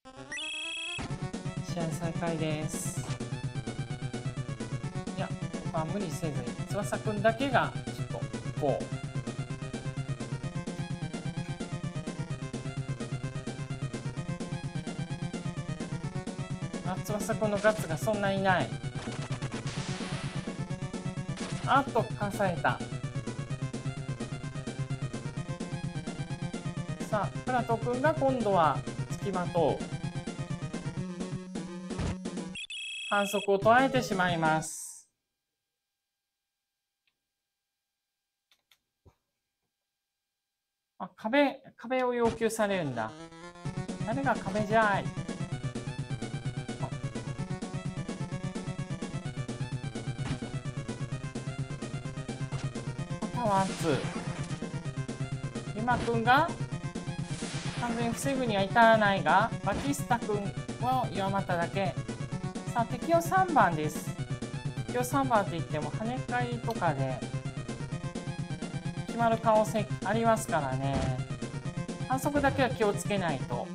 試合再開です。いや、ここは無理せずに翼くんだけがちょっとこうあ、翼くんのガッツがそんなにない。あっとかされた。さあプラト君が今度は付きまとう。反則を捉えてしまいます。あ、壁壁を要求されるんだ。誰が壁じゃい。ワンツー。リマ君が完全に防ぐには至らないが、バティスタ君を弱まっただけ。さあ敵をさんばんです。敵をさんばんって言っても跳ね返りとかで決まる可能性ありますからね。反則だけは気をつけないと。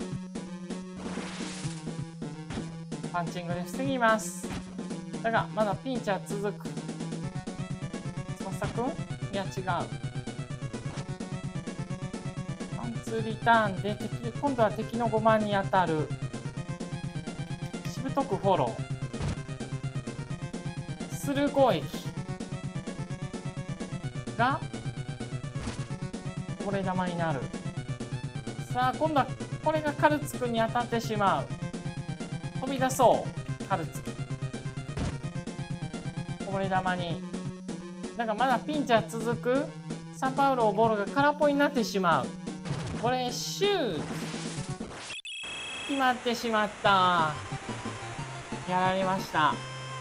パンチングで防ぎます。だがまだピンチは続く。翼君、いや違う。ワンツーリターンで敵、今度は敵のごばんに当たる。しぶとくフォロー。スルー攻撃がこれ玉になる。さあ今度はこれがカルツ君に当たってしまう。飛び出そうカルツ君。これ玉に。だがまだピンチは続く。サンパウロボールが空っぽになってしまう。これシュート決まってしまった。やられました。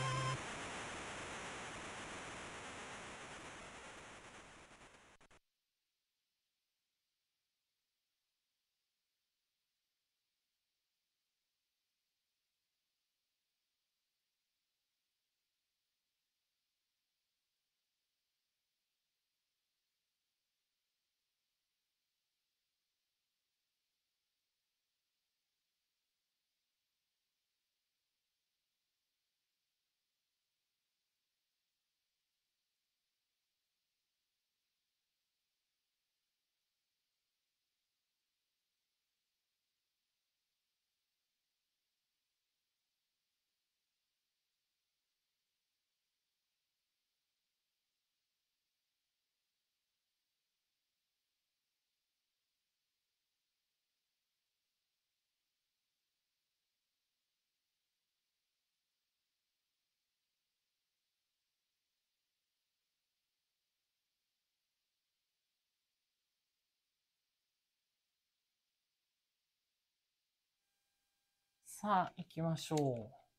さあ行きましょう。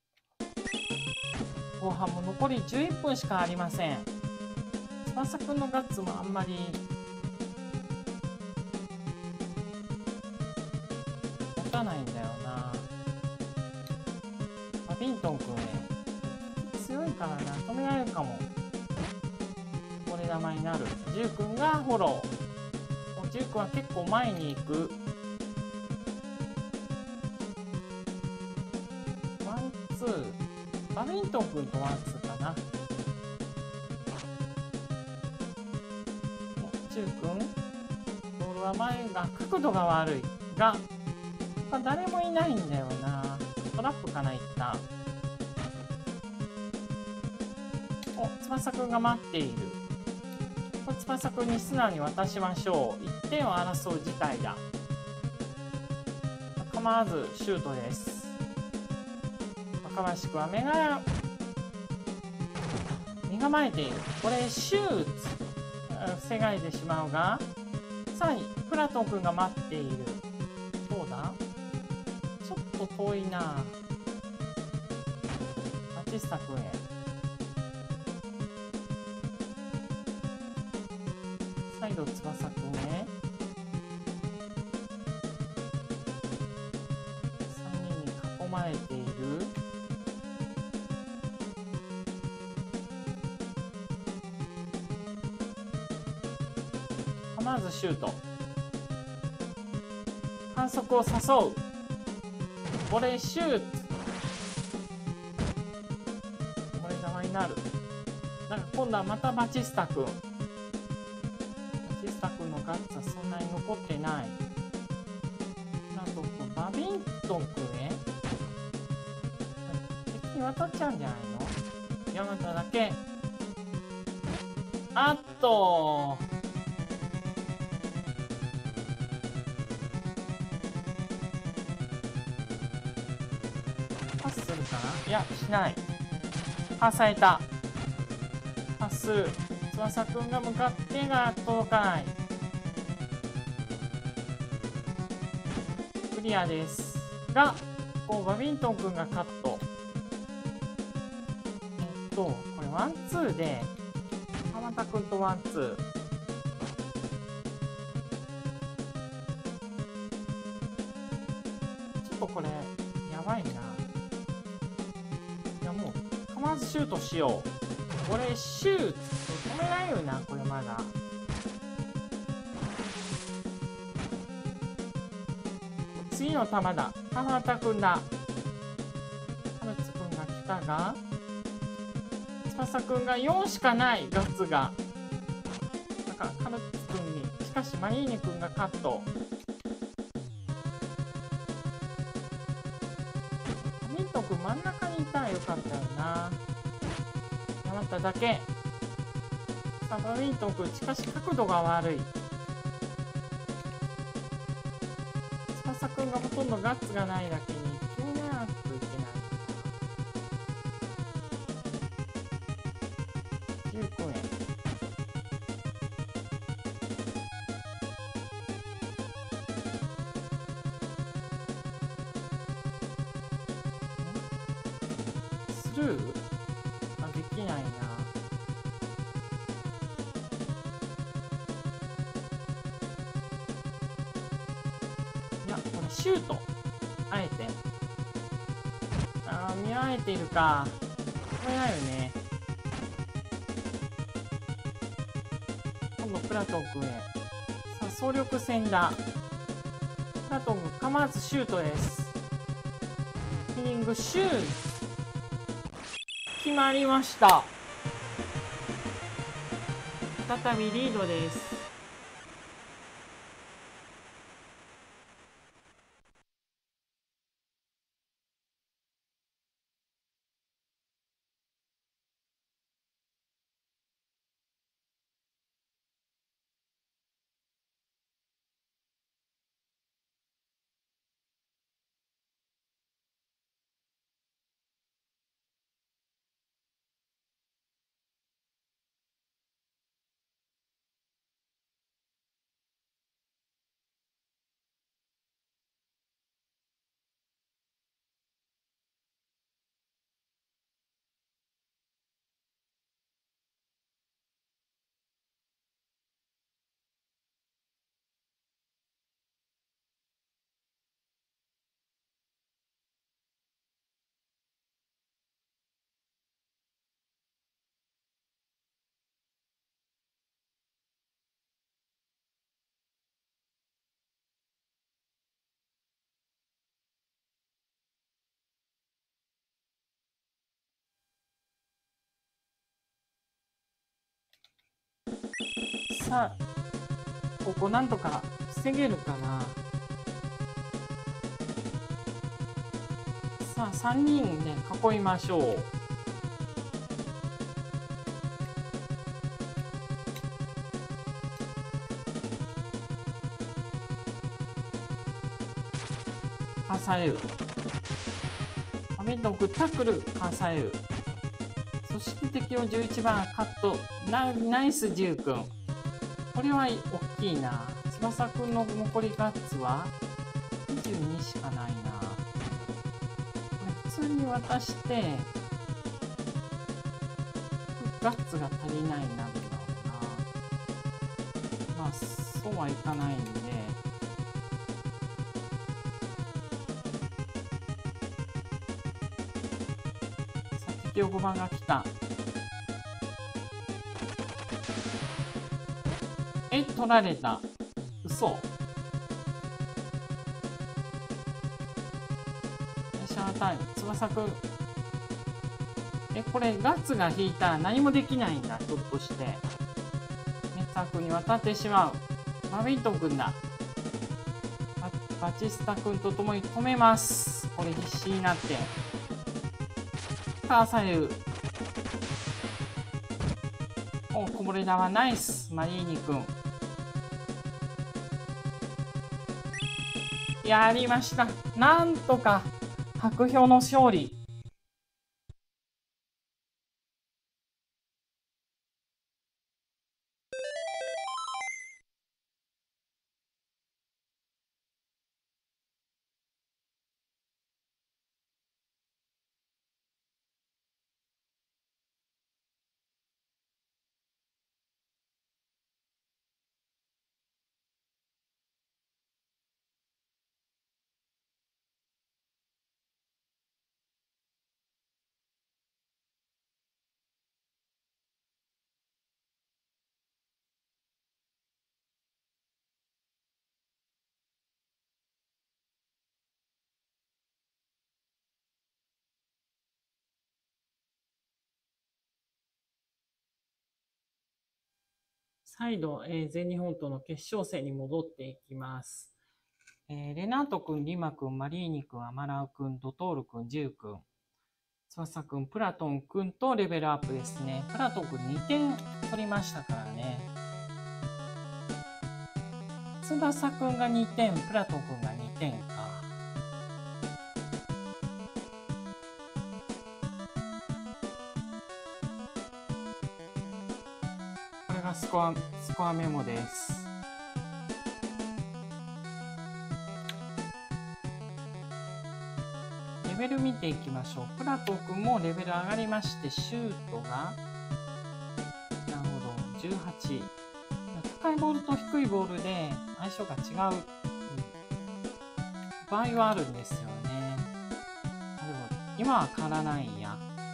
後半も残りじゅういっぷんしかありません。翼くんのガッツもあんまり持たないんだよな。バビントンくん強いからな、止められるかも。これ玉になる。ジュウくんがフォロー。ジュウくんは結構前に行く。バビントン君とワンツーかな。ジュウ君、ボールは前が角度が悪いが、誰もいないんだよな。トラップかな、いった。お、翼くんが待っている。これ翼くんに素直に渡しましょう。いってんを争う事態だ。構わずシュートです。若林君は目が身構えている。これシュート防がれてしまうが、さらにプラトン君が待っている。どうだ、ちょっと遠いな。バチスタ君へ。再度翼君へ。さんにんに囲まれている。まずシュート。反則を誘う。 ボレーシュート。これ邪魔になる。なんか今度はまたバチスタ君。バチスタ君のガッツはそんなに残ってない。なんとバビントン君へ敵に渡っちゃうんじゃないの？ヤマトだけ。あっとパスするかな？いや、しない。パスされた。パスする。翼くんが向かってが届かない。クリアです。が、こうバビントンくんがカット。えっと、これワンツーで、浜田くんとワンツー。ちょっとこれ、やばいな。いやもう、構わずシュートしよう。これ、シュート止めないよな、これまだ。次の球だ。浜田くんだ。田淵くんが来たが、翼くんがよんしかない、ガッツが。だから、田淵くんに、しかしマリーネくんがカット。ミントくん真ん中にいたらよかったよな。山田だけ。さあ、バミントンくん、しかし角度が悪い。翼くんがほとんどガッツがないだけに、決めなくといけない。じゅうくえん。スルー？あ、できないな。いや、これシュート。あえて。ああ、見られているか。これだよね。今度プラトン君へ。さあ、総力戦だ。プラトン君、構わずシュートです。ヒリングシュート。決まりました。再びリードです。さあ、ここなんとか防げるかな。さあ、さんにんで囲いましょう。カーサエウ。アメドクタックル、カーサエウ。そして敵をじゅういちばんカット。ナ, ナイスじゅうくん。これは大きいな。翼くんの残りガッツはにじゅうにしかないな。これ普通に渡して、ガッツが足りないなんだろうな。まあ、そうはいかないんで。さあ、敵をごばんが来た。え、取られた。嘘。 たい。翼くん。え、これガッツが引いたら何もできないんだ、ひょっとして。メッツァ君に渡ってしまう。バビット君だ。バ、バチスタ君と共に止めます。これ必死になって。かわされる。お、こぼれ球ナイス。マリーニ君。やりました。なんとか白氷の勝利。再度、えー全日本との決勝戦に戻っていきます。えーレナート君、リマ君、マリーニ君、アマラウ君、ドトール君、ジュウ君、翼君、プラトン君とレベルアップですね。プラトン君にてん取りましたからね。翼君がにてん、プラトン君がにてんか。これがスコア、スコアメモです。レベル見ていきましょう。プラトン君もレベル上がりまして、シュートが、なるほど、じゅうはち。高いボールと低いボールで相性が違う、うん、場合はあるんですよね。あ、でも今は変わらないんや。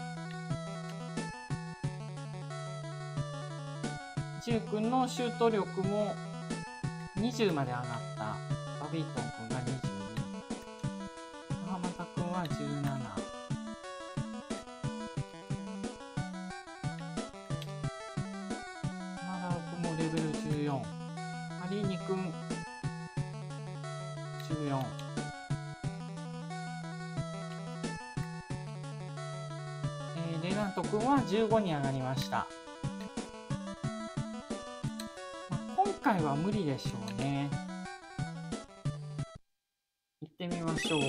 ジュウ君のシュート力もにじゅうまで上がった。バビートン君がにじゅうに。浜田君はじゅうなな。マラオ君もレベルじゅうよん。マリーニ君じゅうよん。えー、レナント君はじゅうごに上がりました。今回は無理でしょうね。行ってみましょう。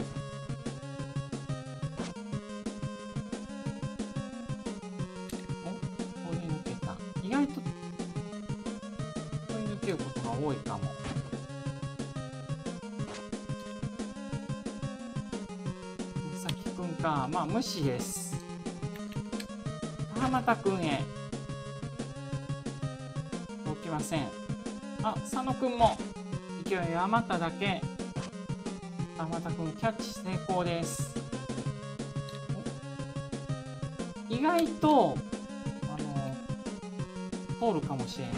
お、通り抜けた。意外と通り抜けることが多いかも。美咲くんか。まあ無視です。浜田くんへ。動きません。あ、佐野くんも勢い余っただけ。浜田くんキャッチ成功です。意外とあの通るかもしれない。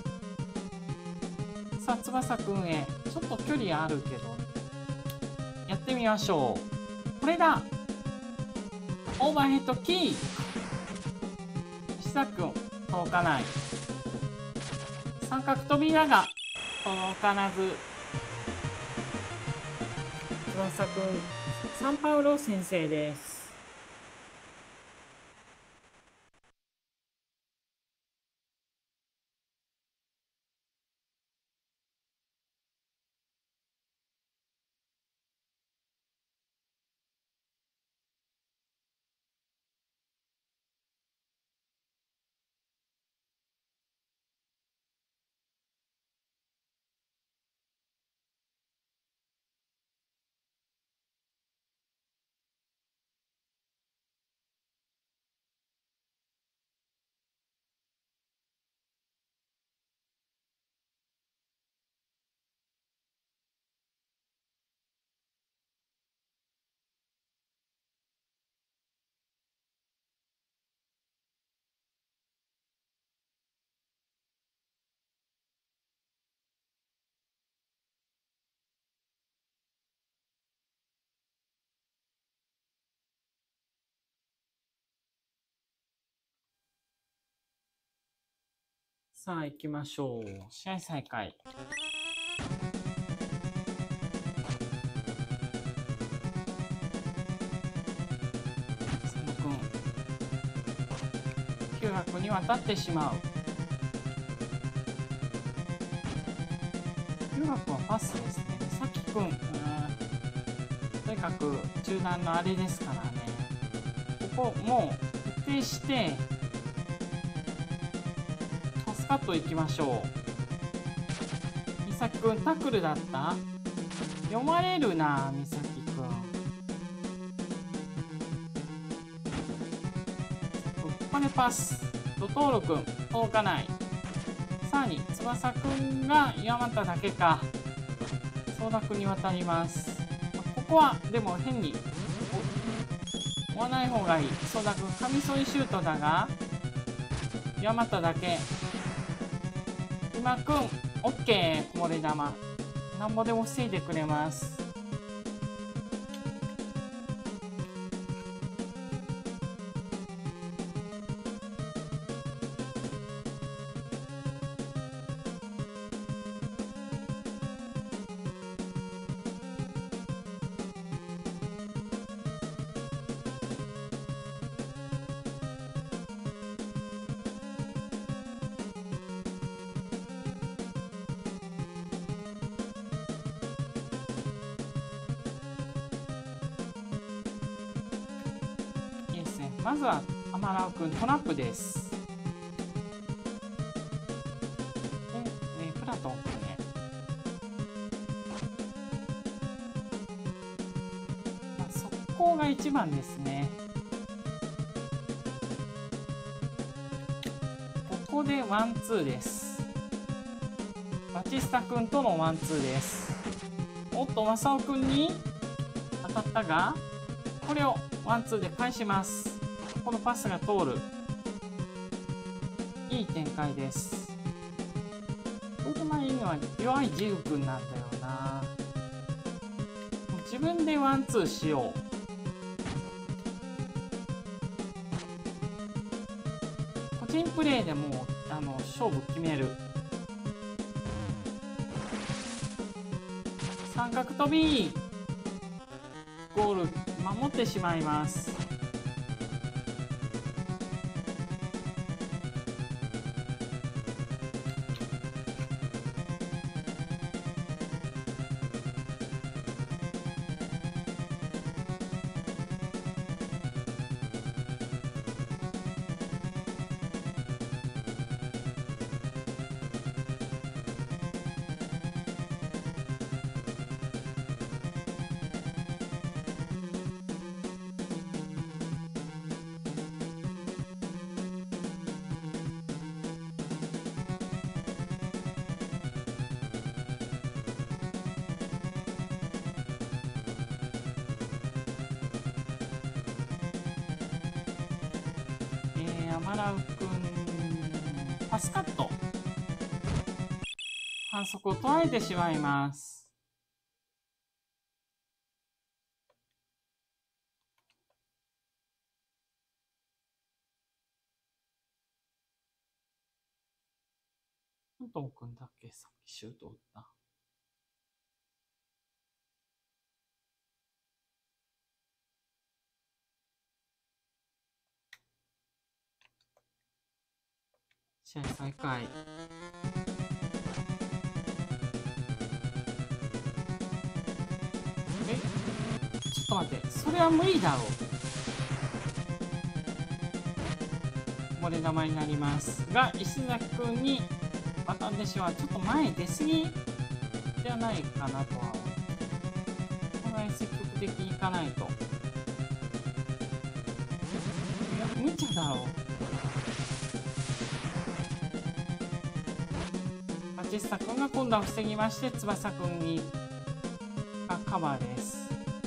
さあ翼くんへ。ちょっと距離あるけどやってみましょう。これだ。オーバーヘッドキー。石崎くん届かない。三角扉が届かなず。翼くんサンパウロ先生です。 さあ行きましょう。試合再開。佐野くん、ヒューガ君に渡ってしまう。ヒューガ君はパスですね。美咲くん、とにかく中段のあれですからね。ここもう徹底してパスカットいきましょう。美咲くんタックルだった？読まれるな、美咲くん。これパス。ドトールくん届かない。さらに翼くんが山形だけか。相田くんに渡ります。ここはでも変に追わない方がいい。相田くんカミソリシュートだが山形だけ。今くんオッケー。こぼれ球なんぼでも防いでくれます。まずはアマラウ君トラップです。で、えー、プラトン君ね、まあ、速攻が一番ですね。ここでワンツーです。バチスタ君とのワンツーです。おっとマサオ君に当たったが、これをワンツーで返します。このパスが通る。いい展開です。ここまでいいのは弱いジル君なんだよな。もう自分でワンツーしよう。個人プレーでもうあの勝負決める。三角飛びゴール守ってしまいます。アマラウ君パスカット、反則を取られてしまいます。アントン君だっけ、さっきシュート打った。試合再開。え、ちょっと待って、それは無理だろう。これ球になりますが、石崎君に渡ってしまう。ちょっと前出過ぎじゃないかなとは思う。この積極的にいかないと。いや、無茶だろう。バチスタ君が今度は防ぎまして、翼君にがカバーです。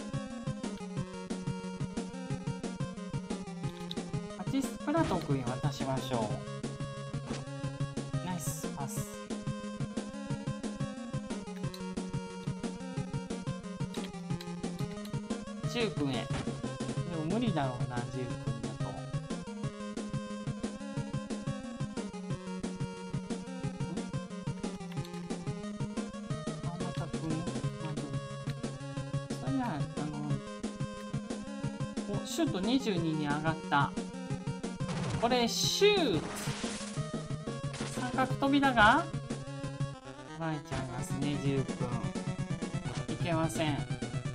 バチスプラトン君に渡しましょう。ナイスパス。ジュウ君へ。でも無理だろうな、ジュウ君だと。 シュートにじゅうにに上がった。これシュート三角飛びだが取られちゃいますね。じゅっぷんいけません。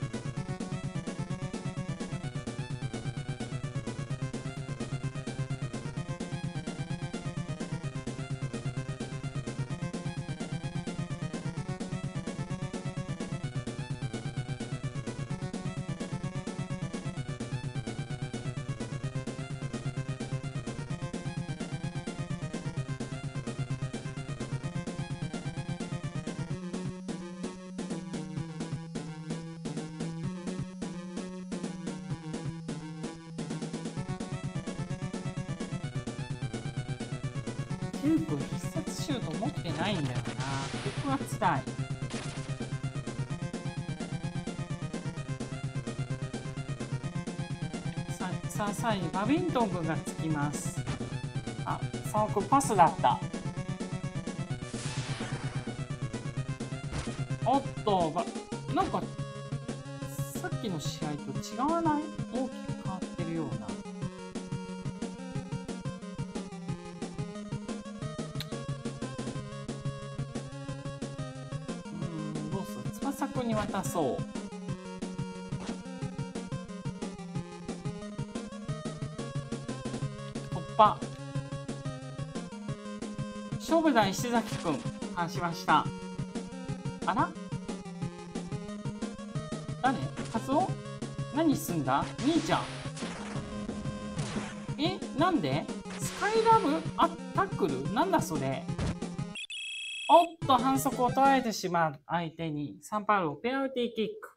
キューブ必殺シュート持ってないんだよな。ここはつらい。ささあ、さにバビントン君がつきます。あ、佐野君パスだった。おっと、ばなんかさっきの試合と違わない？大きく変わってるような。翼くんに渡そう。突破。勝負台石崎くん反しました。あら、誰？カツオ？何すんだ兄ちゃん。え、なんで？スカイラブあタックルなんだそれ。おっと、反則を取られてしまう。相手にサンパウロペナルティーキック。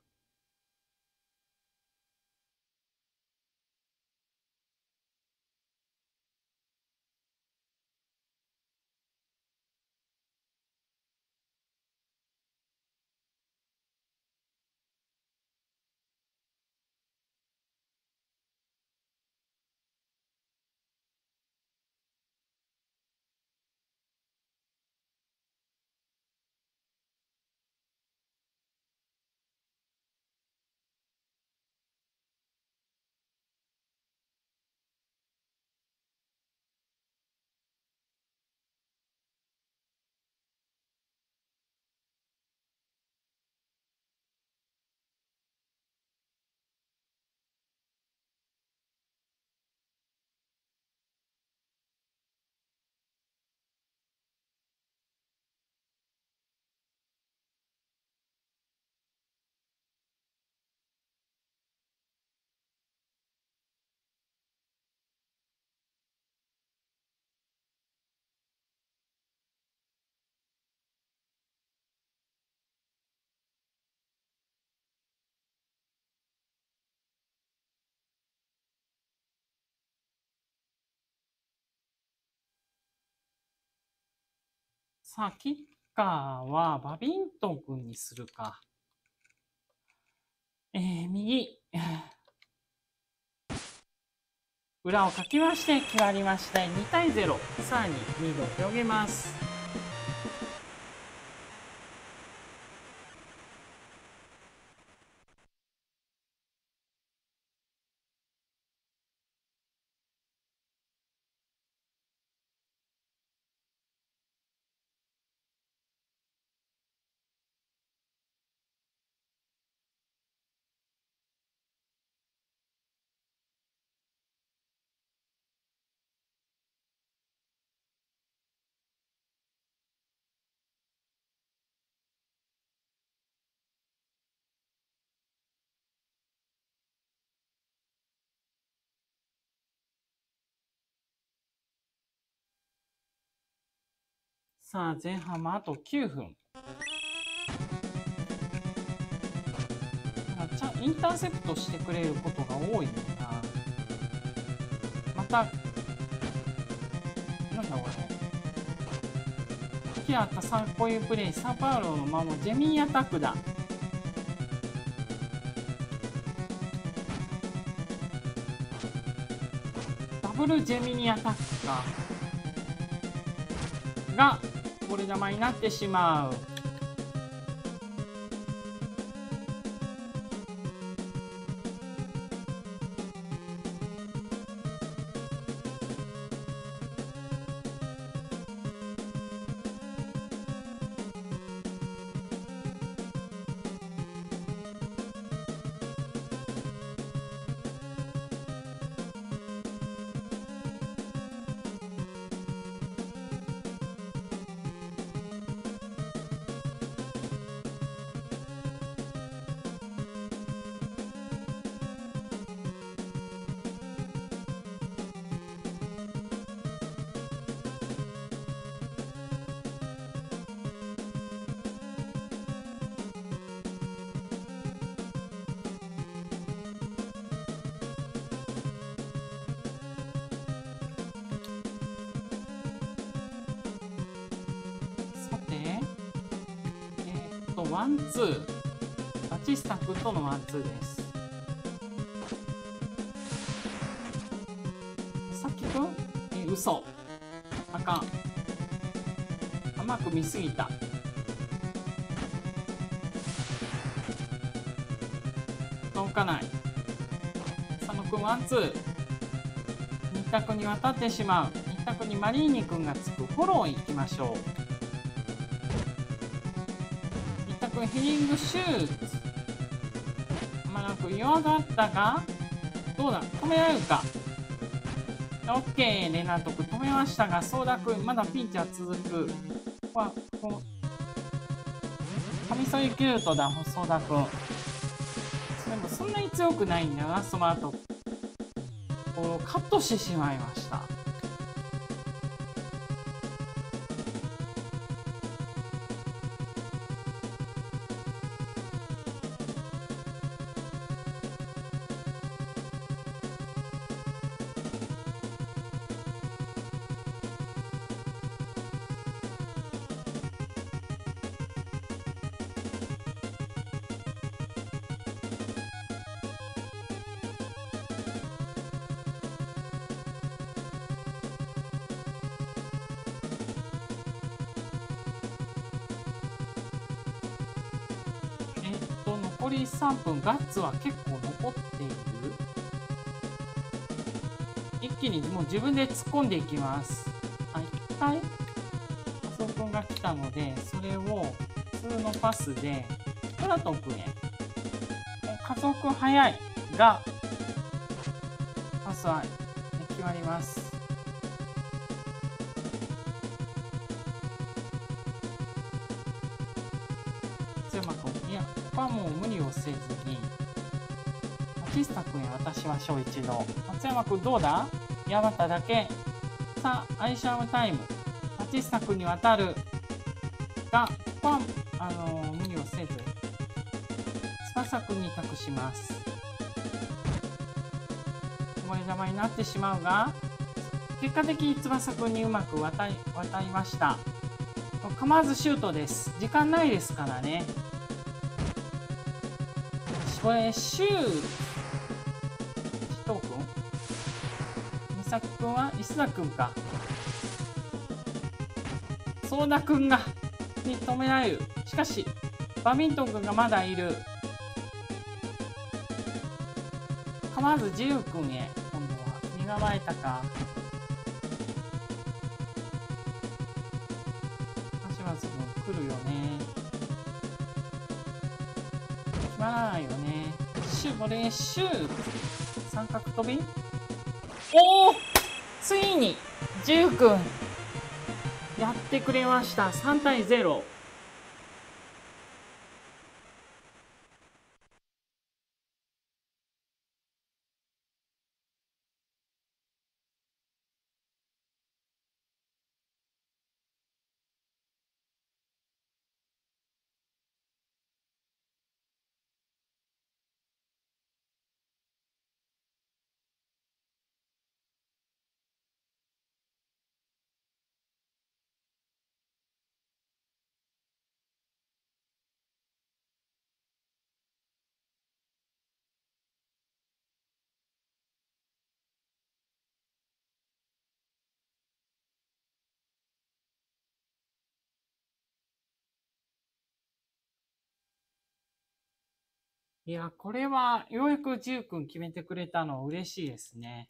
さあ、キッカーはバビントン君にするか。えー、右。裏をかきまして決まりまして、にたいゼロ。さらにリードを広げます。さあ、前半もあときゅうふん。ちゃんインターセプトしてくれることが多いんだな。また、なんだこれ。キアタさん、こういうプレイ、サンパウロのままジェミーアタックだ。ダブルジェミニアタックか。が、これ球になってしまう。 ワンツー。バチスタ君とのワンツーです。さっきくんえ、嘘。あかん。甘く見すぎた。届かない。佐野くんワンツー。新田くんに渡ってしまう。新田くんにマリーニくんがつく。フォロー行きましょう。新田くんヘディングシュート。浜野くん弱かったが、どうだ止められるか。オッケー、レナートくん止めましたが、ソーダくんまだピンチは続く。ここはこうカミソリキュートだ、ソーダくん。でもそんなに強くないんだよな。その後こうカットしてしまいました。残りさんぷん、ガッツは結構残っている。一気にもう自分で突っ込んでいきます。あ、一回麻生くんが来たので、それを普通のパスでプラトンくんへ。麻生くん早いがパスは決まります。松山くん、いやここはもう無理をせずにバチスタ君へ渡しましょう。一度松山君どうだ。山田だけ。さあアイシャームタイム。バチスタ君に渡るが、ここはあのー、無理をせず翼君に託します。こぼれ球になってしまうが、結果的に翼君にうまく渡り、渡りました。構わずシュートです。時間ないですからね。これシュート。紫藤君、美咲君は石田君か。相田君がに止められる。しかしバミントン君がまだいる。構わず自由君へ。今度は身構えたか。橋松君来るよね。決まらないよね。シュートでシュート。三角飛び。おお、ついにジュウ君やってくれました。さんたいゼロ。いや、これはようやくジュウ君決めてくれたの嬉しいですね。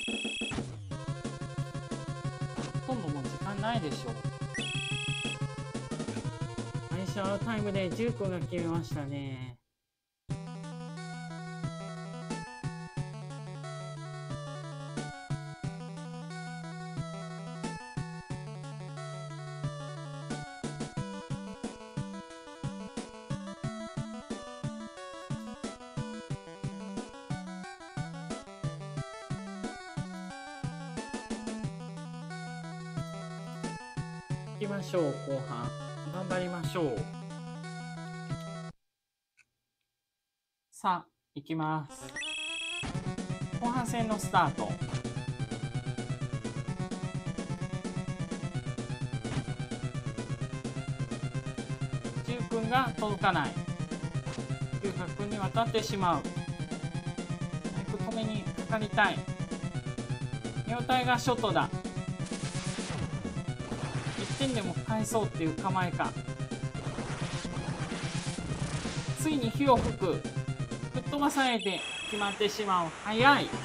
ほとんどもう時間ないでしょう。最初のタイムでジュウ君が決めましたね。行きましょう。後半頑張りましょう。さあ行きます。後半戦のスタート。ジュウ君君が届かない。ヒューガ君に渡ってしまう。早く止めにかかりたい。ミオタイがショットだ。いってんでも返そうっていう構えか。ついに火を吹く。吹っ飛ばされて決まってしまう。早い。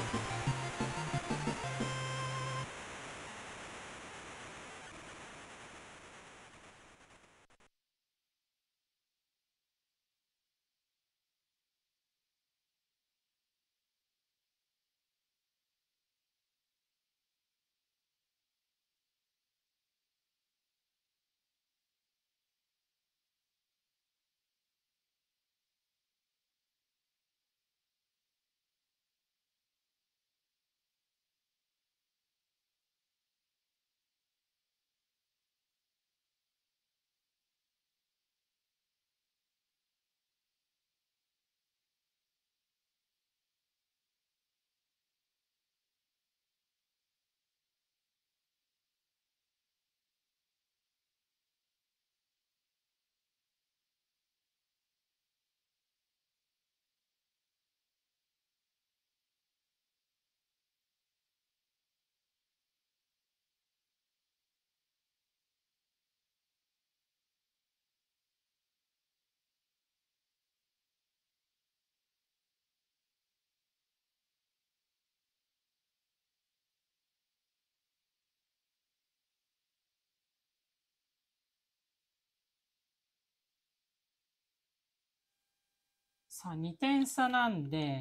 さあにてん差なんで、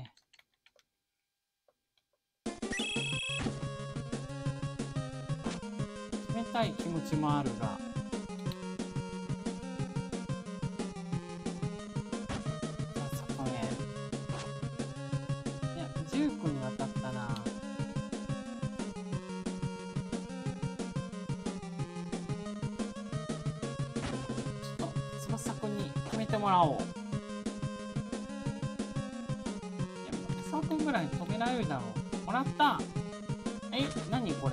決めたい気持ちもあるが、里ね、いやじゅうくに渡ったな。ちょっと翼くんに決めてもらおう。さんぷんぐらい止められるだろう。もらった。え、何これ。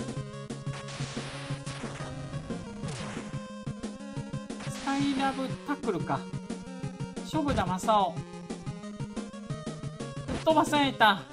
スカイラブタックルか。勝負だ、マサオ。吹っ飛ばされた。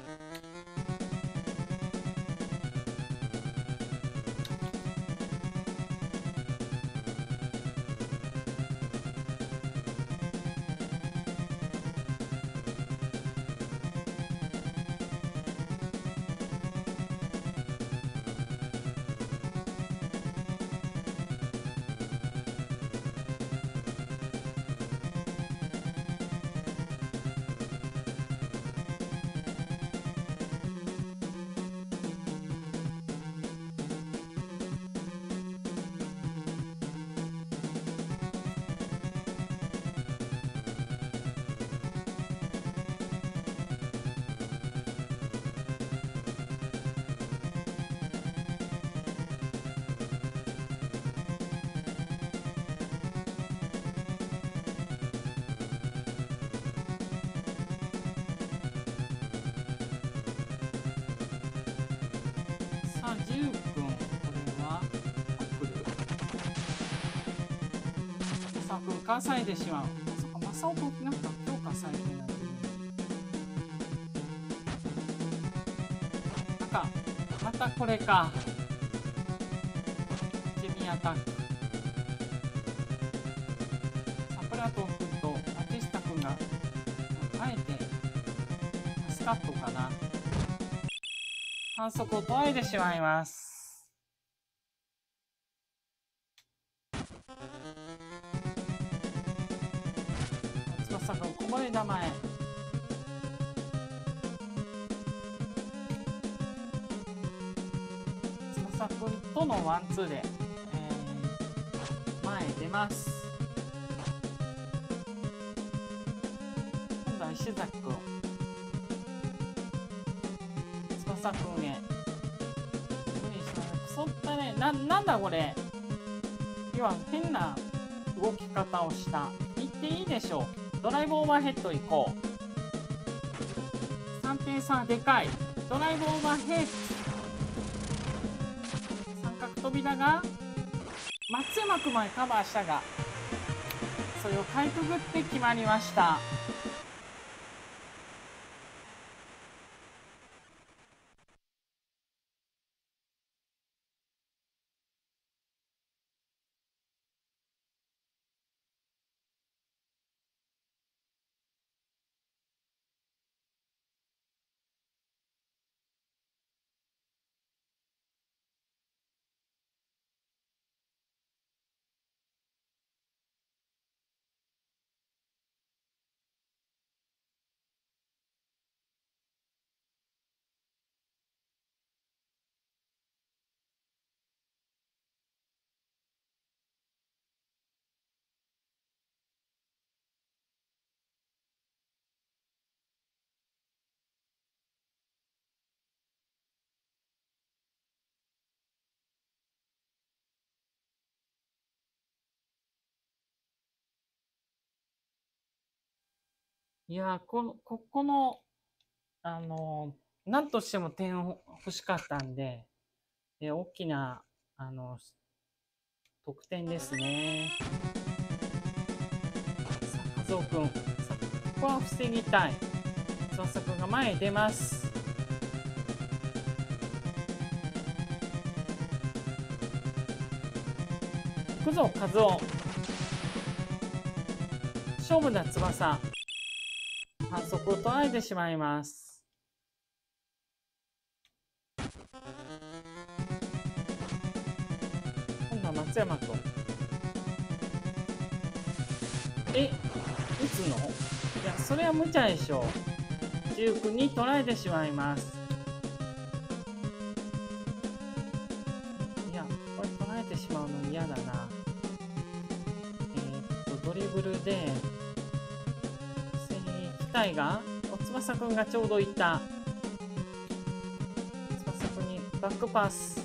さあじゅうくん、これはタックル。マサオくんかされてしまう。そっか、マサオくんなんか強化されてない。なんかまたこれか。ジェミアタック。サプラトンくんとバティスタくんがあえてスカットかな。反則を取られてしまいます。翼くんこぼれ球へ。翼くんとのワンツーで、えー、前へ出ます。今度は石崎くん。翼くんへ。無理しない。くそったね。な、なんだこれ。今変な動き方をした。言っていいでしょう。ドライブオーバーヘッド行こう。さんてん差でかい。ドライブオーバーヘッド。三角飛びだが、松山くんまでカバーしたが、 それをかいくぐって決まりました。いやこの、ここの、あの、なんとしても点欲しかったんで、で大きな、あの、得点ですね。さあ、和夫くん。さあ、ここは防ぎたい。翼くんが前へ出ます。行くぞ、和夫。勝負だ、翼。反則を取られてしまいます。今度は松山君。え、打つの？いや、それは無茶でしょう。じゅうくに取られてしまいます。いや、これ取られてしまうの嫌だな。えー、っと、ドリブルで、防ぎに行きたいが、お翼くんがちょうどいた。翼くんにバックパス。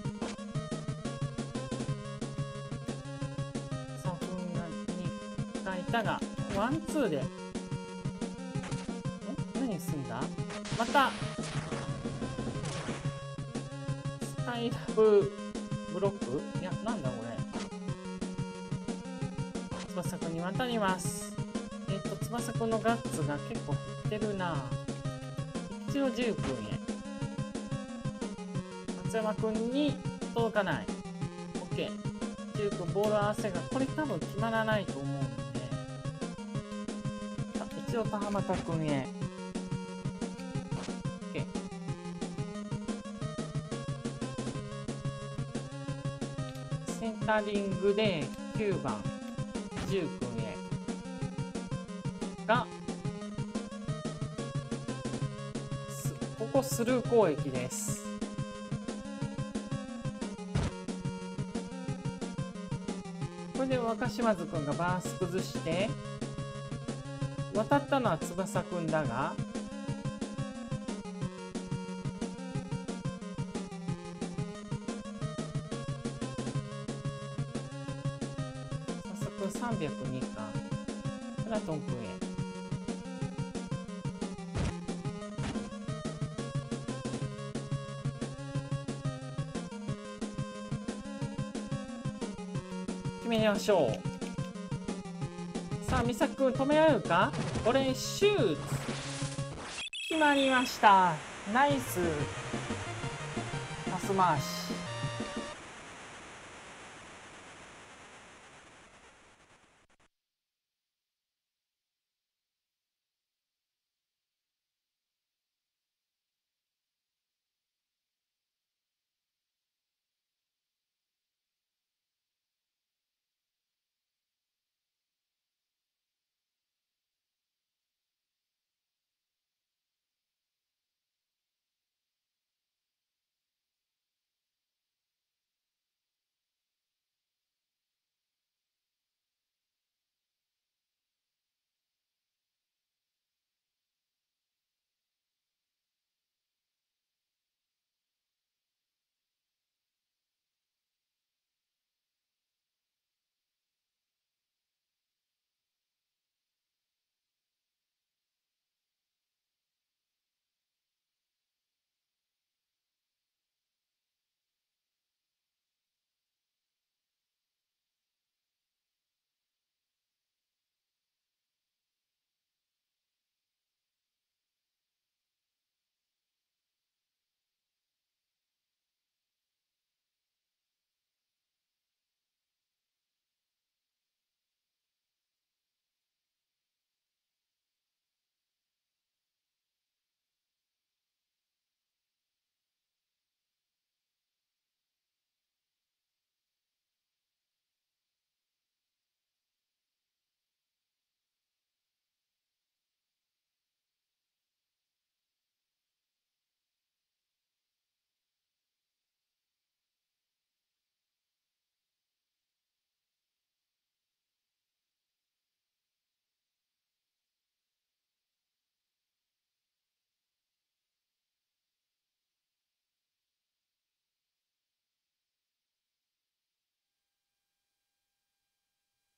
翼くんがにがいたが、ワンツーで。ん？何すんだ？また、スカイラブブロック？いや、なんだこれ。翼くんに渡ります。えっと、翼くんのガッツが結構減ってるな。一応じゅうくんへ。松山くんに届かない。OK。じゅうくんボール合わせが、これ多分決まらないと思うんで。一応田浜田くんへ。OK。センタリングできゅうばん、じゅうくんへ。が、ここスルー攻撃です。これで若島津くんがバランス崩して、渡ったのは翼くんだが、翼くんさんびゃくにか。プラトンくんへ。決めましょう。さあ、美咲くん止められるか？これ、シュート決まりました。ナイスパス回し。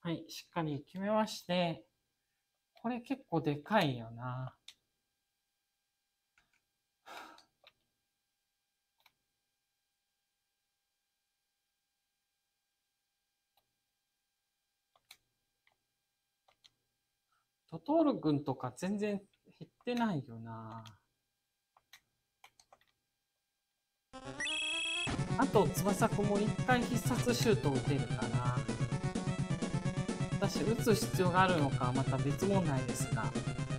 はい、しっかり決めまして、これ結構でかいよな。トトール君とか全然減ってないよな。あと翼くんも一回必殺シュート打てるかな。私打つ必要があるのかまた別問題ですが。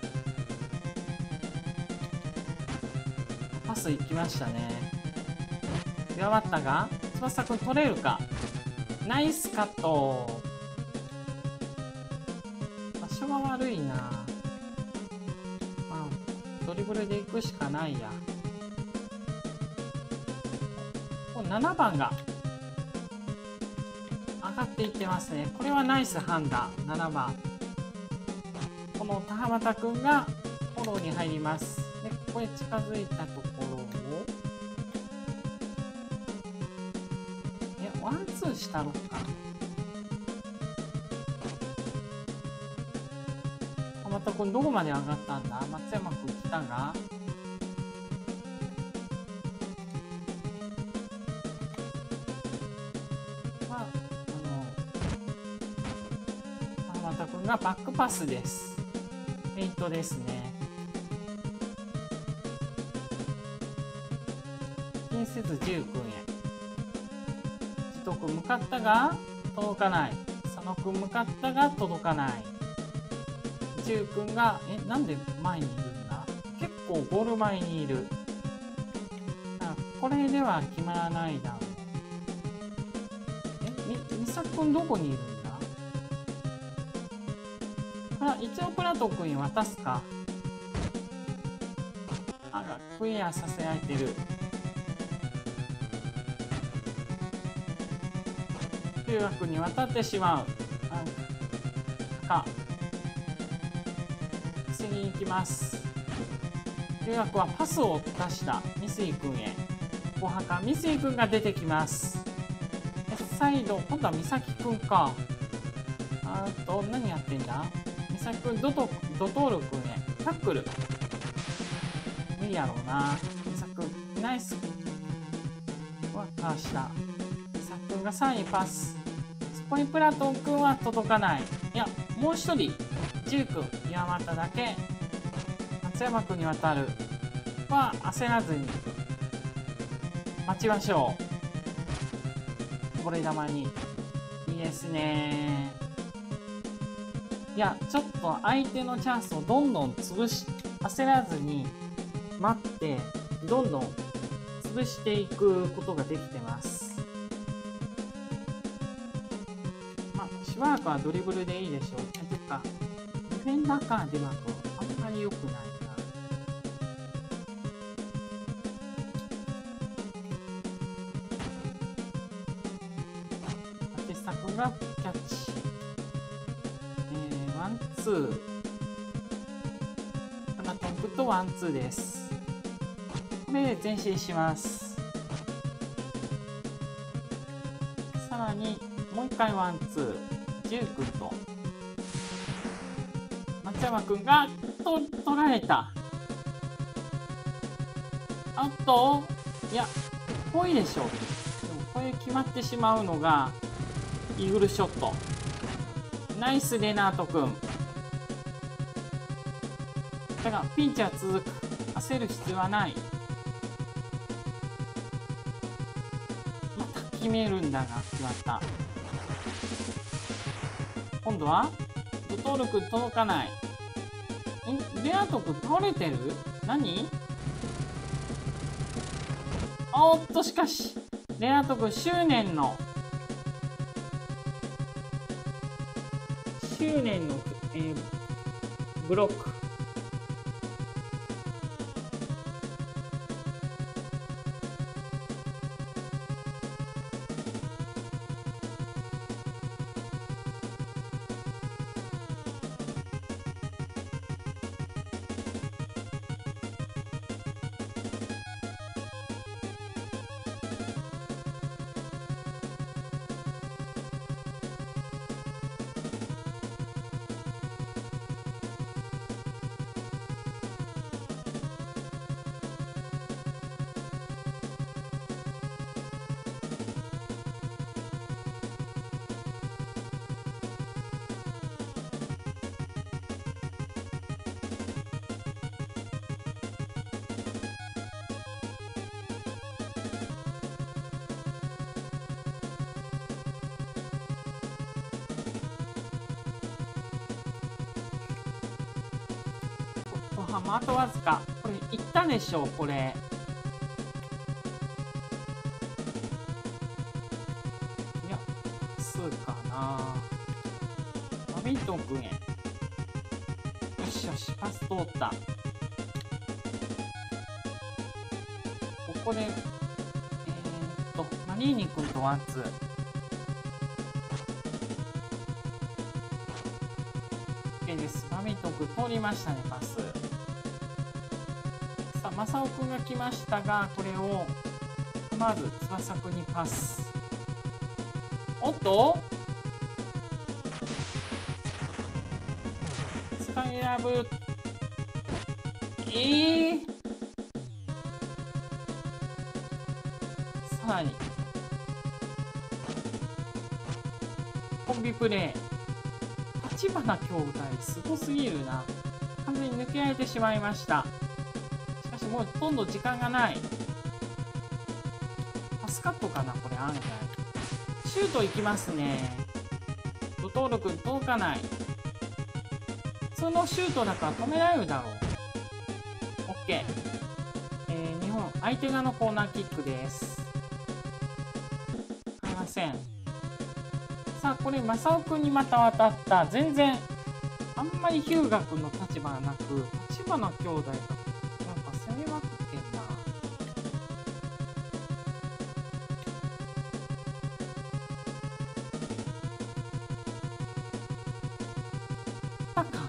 パス行きましたね。弱まったが翼くん取れるか。ナイスカット。場所が悪いな。まあドリブルで行くしかないや。ななばんが上がっていってますね。これはナイス判断。ななばん、この田畑くんがフォローに入ります。でここへ近づいたところを、いやワンツーしたろか。田畑くんどこまで上がったんだ。松山くん来たが、がバックパスです。フェイントですね。気にせずじゅうくんへ。じとくん向かったが届かない。佐野くん向かったが届かない。じゅうくんがえなんで前にいるんだ。結構ゴール前にいる。あこれでは決まらないだろう。えみみさくんどこにいるんだ。あ、一応プラト君に渡すか。あがクリアさせられてる。中学に渡ってしまう。あか次に行きます。中学はパスを出した三井君へ。後半か三井君が出てきます。サイド今度は美咲君か。あと何やってんだ。美咲君ドトドトール君へタックル。無理やろうな。美咲君ナイスはかわした。美咲君がさらにパス。そこにプラトン君は届かない。いやもう一人じゅうくん岩又だけ松山君に渡るは焦らずに待ちましょう。これ球にいいですね。いやちょっと相手のチャンスをどんどん潰し焦らずに待ってどんどん潰していくことができてます。まあしばらくはドリブルでいいでしょう。というかディフェンダーからではとあんまり良くないな。竹下君がキャッチ。ワンツー。プラトン君とワンツーです。これで前進します。さらにもう一回ワンツー。じゅうくんと松山君がと取られた。あといやぽいでしょ。でもこれ決まってしまうのがイーグルショット。ナイスレナート君。だがピンチは続く。焦る必要はない。また決めるんだが決まった。今度はドトール君届かない。んレナート君倒れてる。何。おっとしかしレナート君執念の執念の、えー、ブロック。 ああ、あとわずか。これいったでしょう、これ。いや、数かな。バビントン君へ。よしよし、パス通った。ここで、えー、っと、マリーニ君とワンツー。OK です。バビントン君通りましたね、パス。さあ、マサオ君が来ましたが、これを、まず、翼君にパス。おっとスカイラブ。えー、さらにコンビプレー。立花兄弟すごすぎるな。完全に抜けられてしまいました。しかしもうほとんど時間がない。パスカットかなこれ。案外シュートいきますね。ドトール君届かない。普通のシュートだから止められるだろう。 OK、えー、日本相手側のコーナーキックです。買いません。さあこれ正雄君にまた渡った。全然あんまり日向君の立場がなく、立花兄弟がなんか攻めまくってんな。バカ。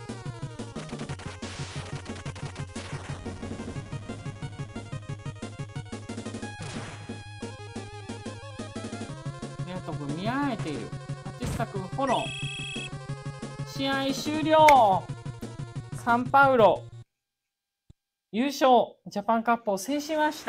宮戸君見られている。立下君フォロー。試合終了。サンパウロ優勝。ジャパンカップを制しました。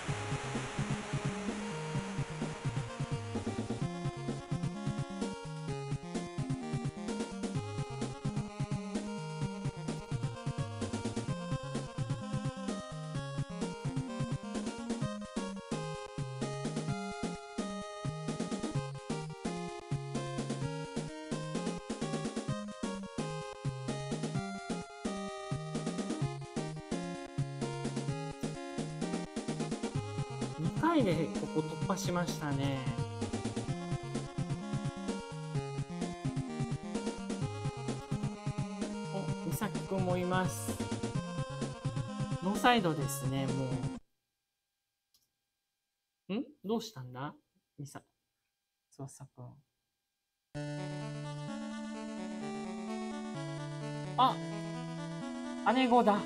にかいでここ突破しましたね。お、美咲くんもいます。ノーサイドですね、もう。んどうしたんだ美咲、翼くん。あ、姉子だ。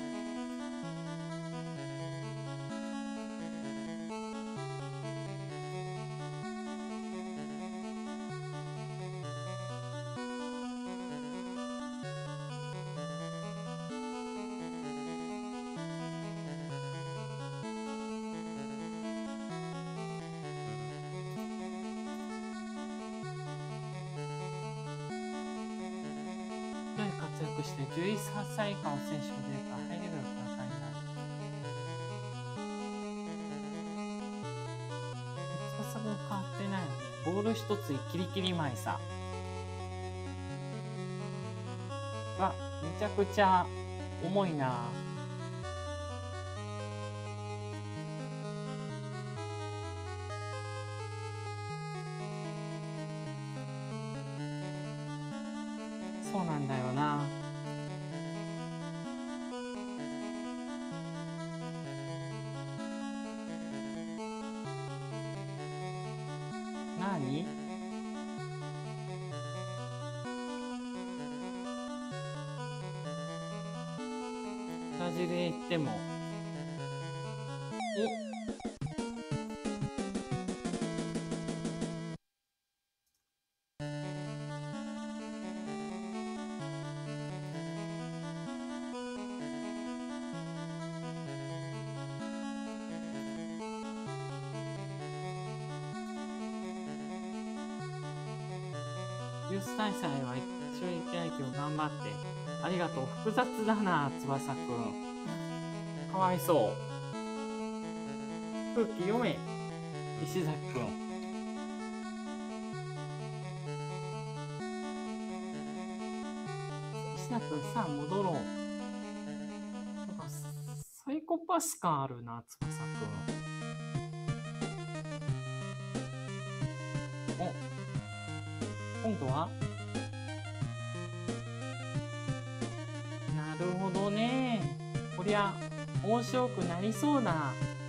活躍してじゅういっさい以下の選手が出るからハイレベルの戦いになる。翼も変わってないよね。ボール一つキリキリ前さ。わ、めちゃくちゃ重いな。そうなんだよな。なに？ブラジルへ行っても。おユース大祭は一緒に野球を頑張って。ありがとう。複雑だな、翼くん。かわいそう。空気読め、石崎くん。石崎くん、さあ戻ろう。 コパス感あるな、翼くん。お、今度はなるほどね。こりゃ面白くなりそうだ。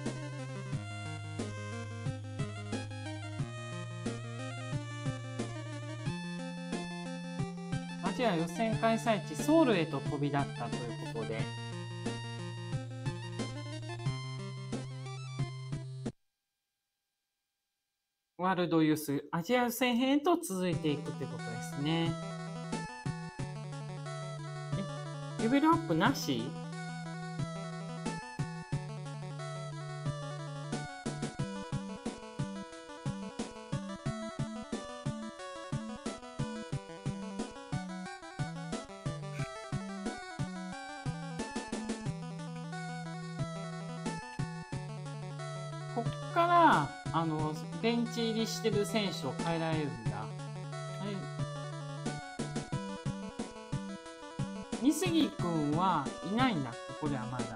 アジア予選開催地ソウルへと飛び立ったということで、ワールドユースアジア予選編と続いていくってことですね。え、レベルアップなし？こっからあのベンチ入りしてる選手を変えられるんだ。はい、二杉君はいないんだ、ここではまだ。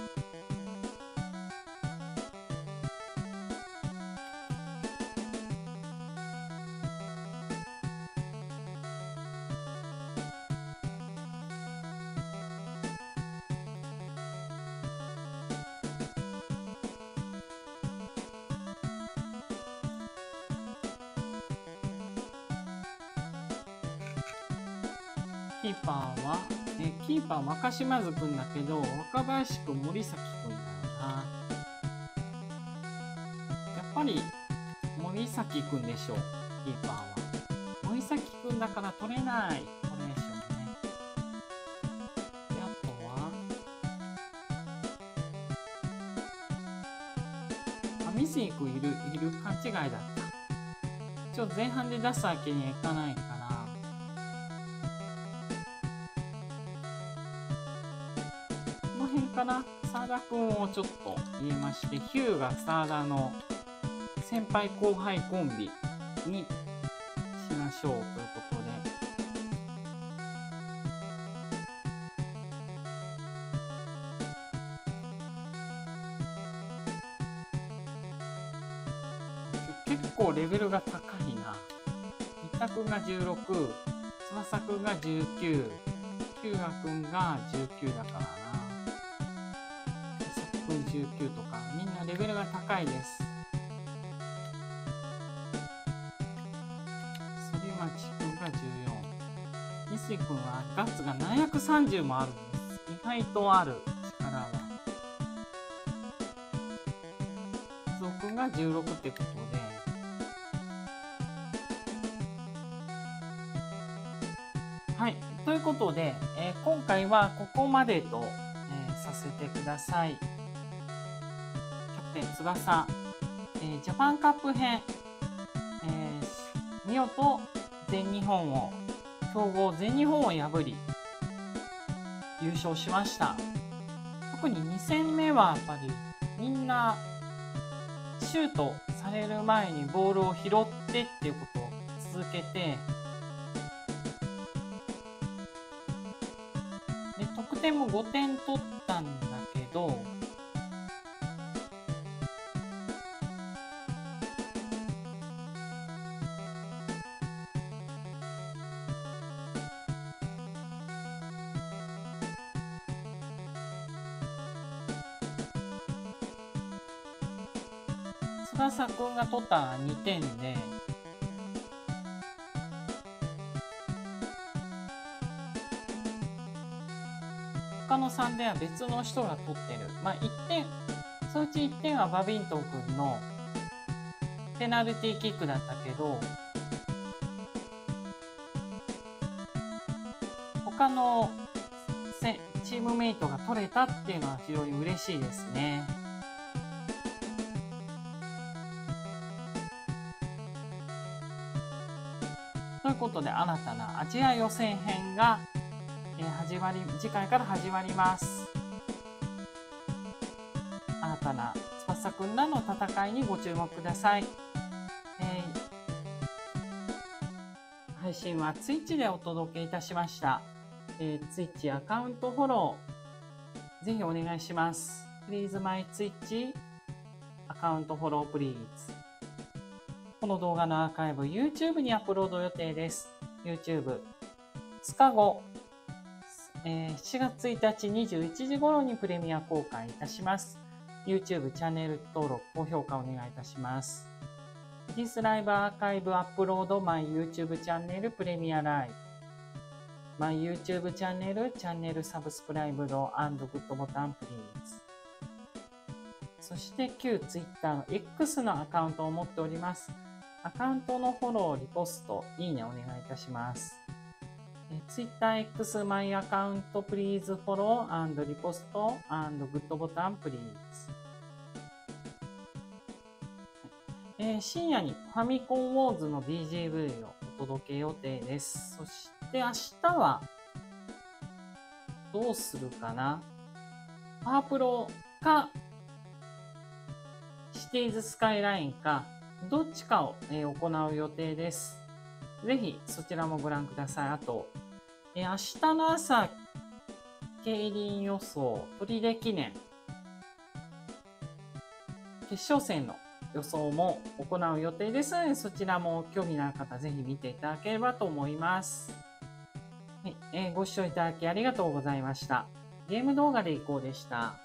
キーパーは、えキーパー若島津くんだけど、若林くん、森崎くんだよな。やっぱり森崎くんでしょう、キーパーは。森崎くんだから取れない。これでしょうね。で、あとは、あ、三井くんいる、いる勘違いだった。ちょっと前半で出すわけにはいかないから。かな、澤田くんをちょっと入れまして、ヒューが澤田の先輩後輩コンビにしましょうということで、結構レベルが高いな。新田くんがじゅうろく、翼くんがじゅうきゅう、ヒューガくんがじゅうきゅうだからな。じゅうきゅうとかみんなレベルが高いです。反町くんがじゅうよん、西くんはガッツがななひゃくさんじゅうもあるんです。意外とある力は。ゾウくんがじゅうろくってことで、はい、ということで、えー、今回はここまでと、えー、させてください。翼、えー、ジャパンカップ編、えー、見事全日本を強豪全日本を破り優勝しました。特にに戦目はやっぱりみんなシュートされる前にボールを拾ってっていうことを続けて、で得点もごてん取ったんだけど、翼くんが取ったにてんで、他のさんてんは別の人が取ってる。まあいってん、そのうちいってんはバビントンくんのペナルティーキックだったけど、他のチームメイトが取れたっていうのは非常に嬉しいですね。ということで、新たなアジア予選編が、えー、始まり、次回から始まります。新たな翼くんらの戦いにご注目ください。えー、配信は Twitch でお届けいたしました。えー、Twitch アカウントフォロー、ぜひお願いします。 Please my Twitch アカウントフォロー Please。この動画のアーカイブ YouTube にアップロード予定です。YouTube。ふつかご、えー、しちがつついたちにじゅういちじ頃にプレミア公開いたします。YouTube チャンネル登録、高評価お願いいたします。This Live Archive Upload My YouTube Channel プレミアライブ。My YouTube チャンネル、チャンネルサブスクライブド&グッドボタン Please。そして旧 Twitter の X のアカウントを持っております。アカウントのフォロー、リポスト、いいねお願いいたします。Twitter X マイアカウント Please Follow and リポスト and グッドボタン Please。えー、深夜にファミコンウォーズの ビージーブイ をお届け予定です。そして明日はどうするかな？パワープロかシティーズスカイラインかどっちかを、えー、行う予定です。ぜひそちらもご覧ください。あと、えー、明日の朝、競輪予想、取手記念、決勝戦の予想も行う予定ですので、そちらも興味のある方、ぜひ見ていただければと思います。はい、えー、ご視聴いただきありがとうございました。ゲーム動画でいこうでした。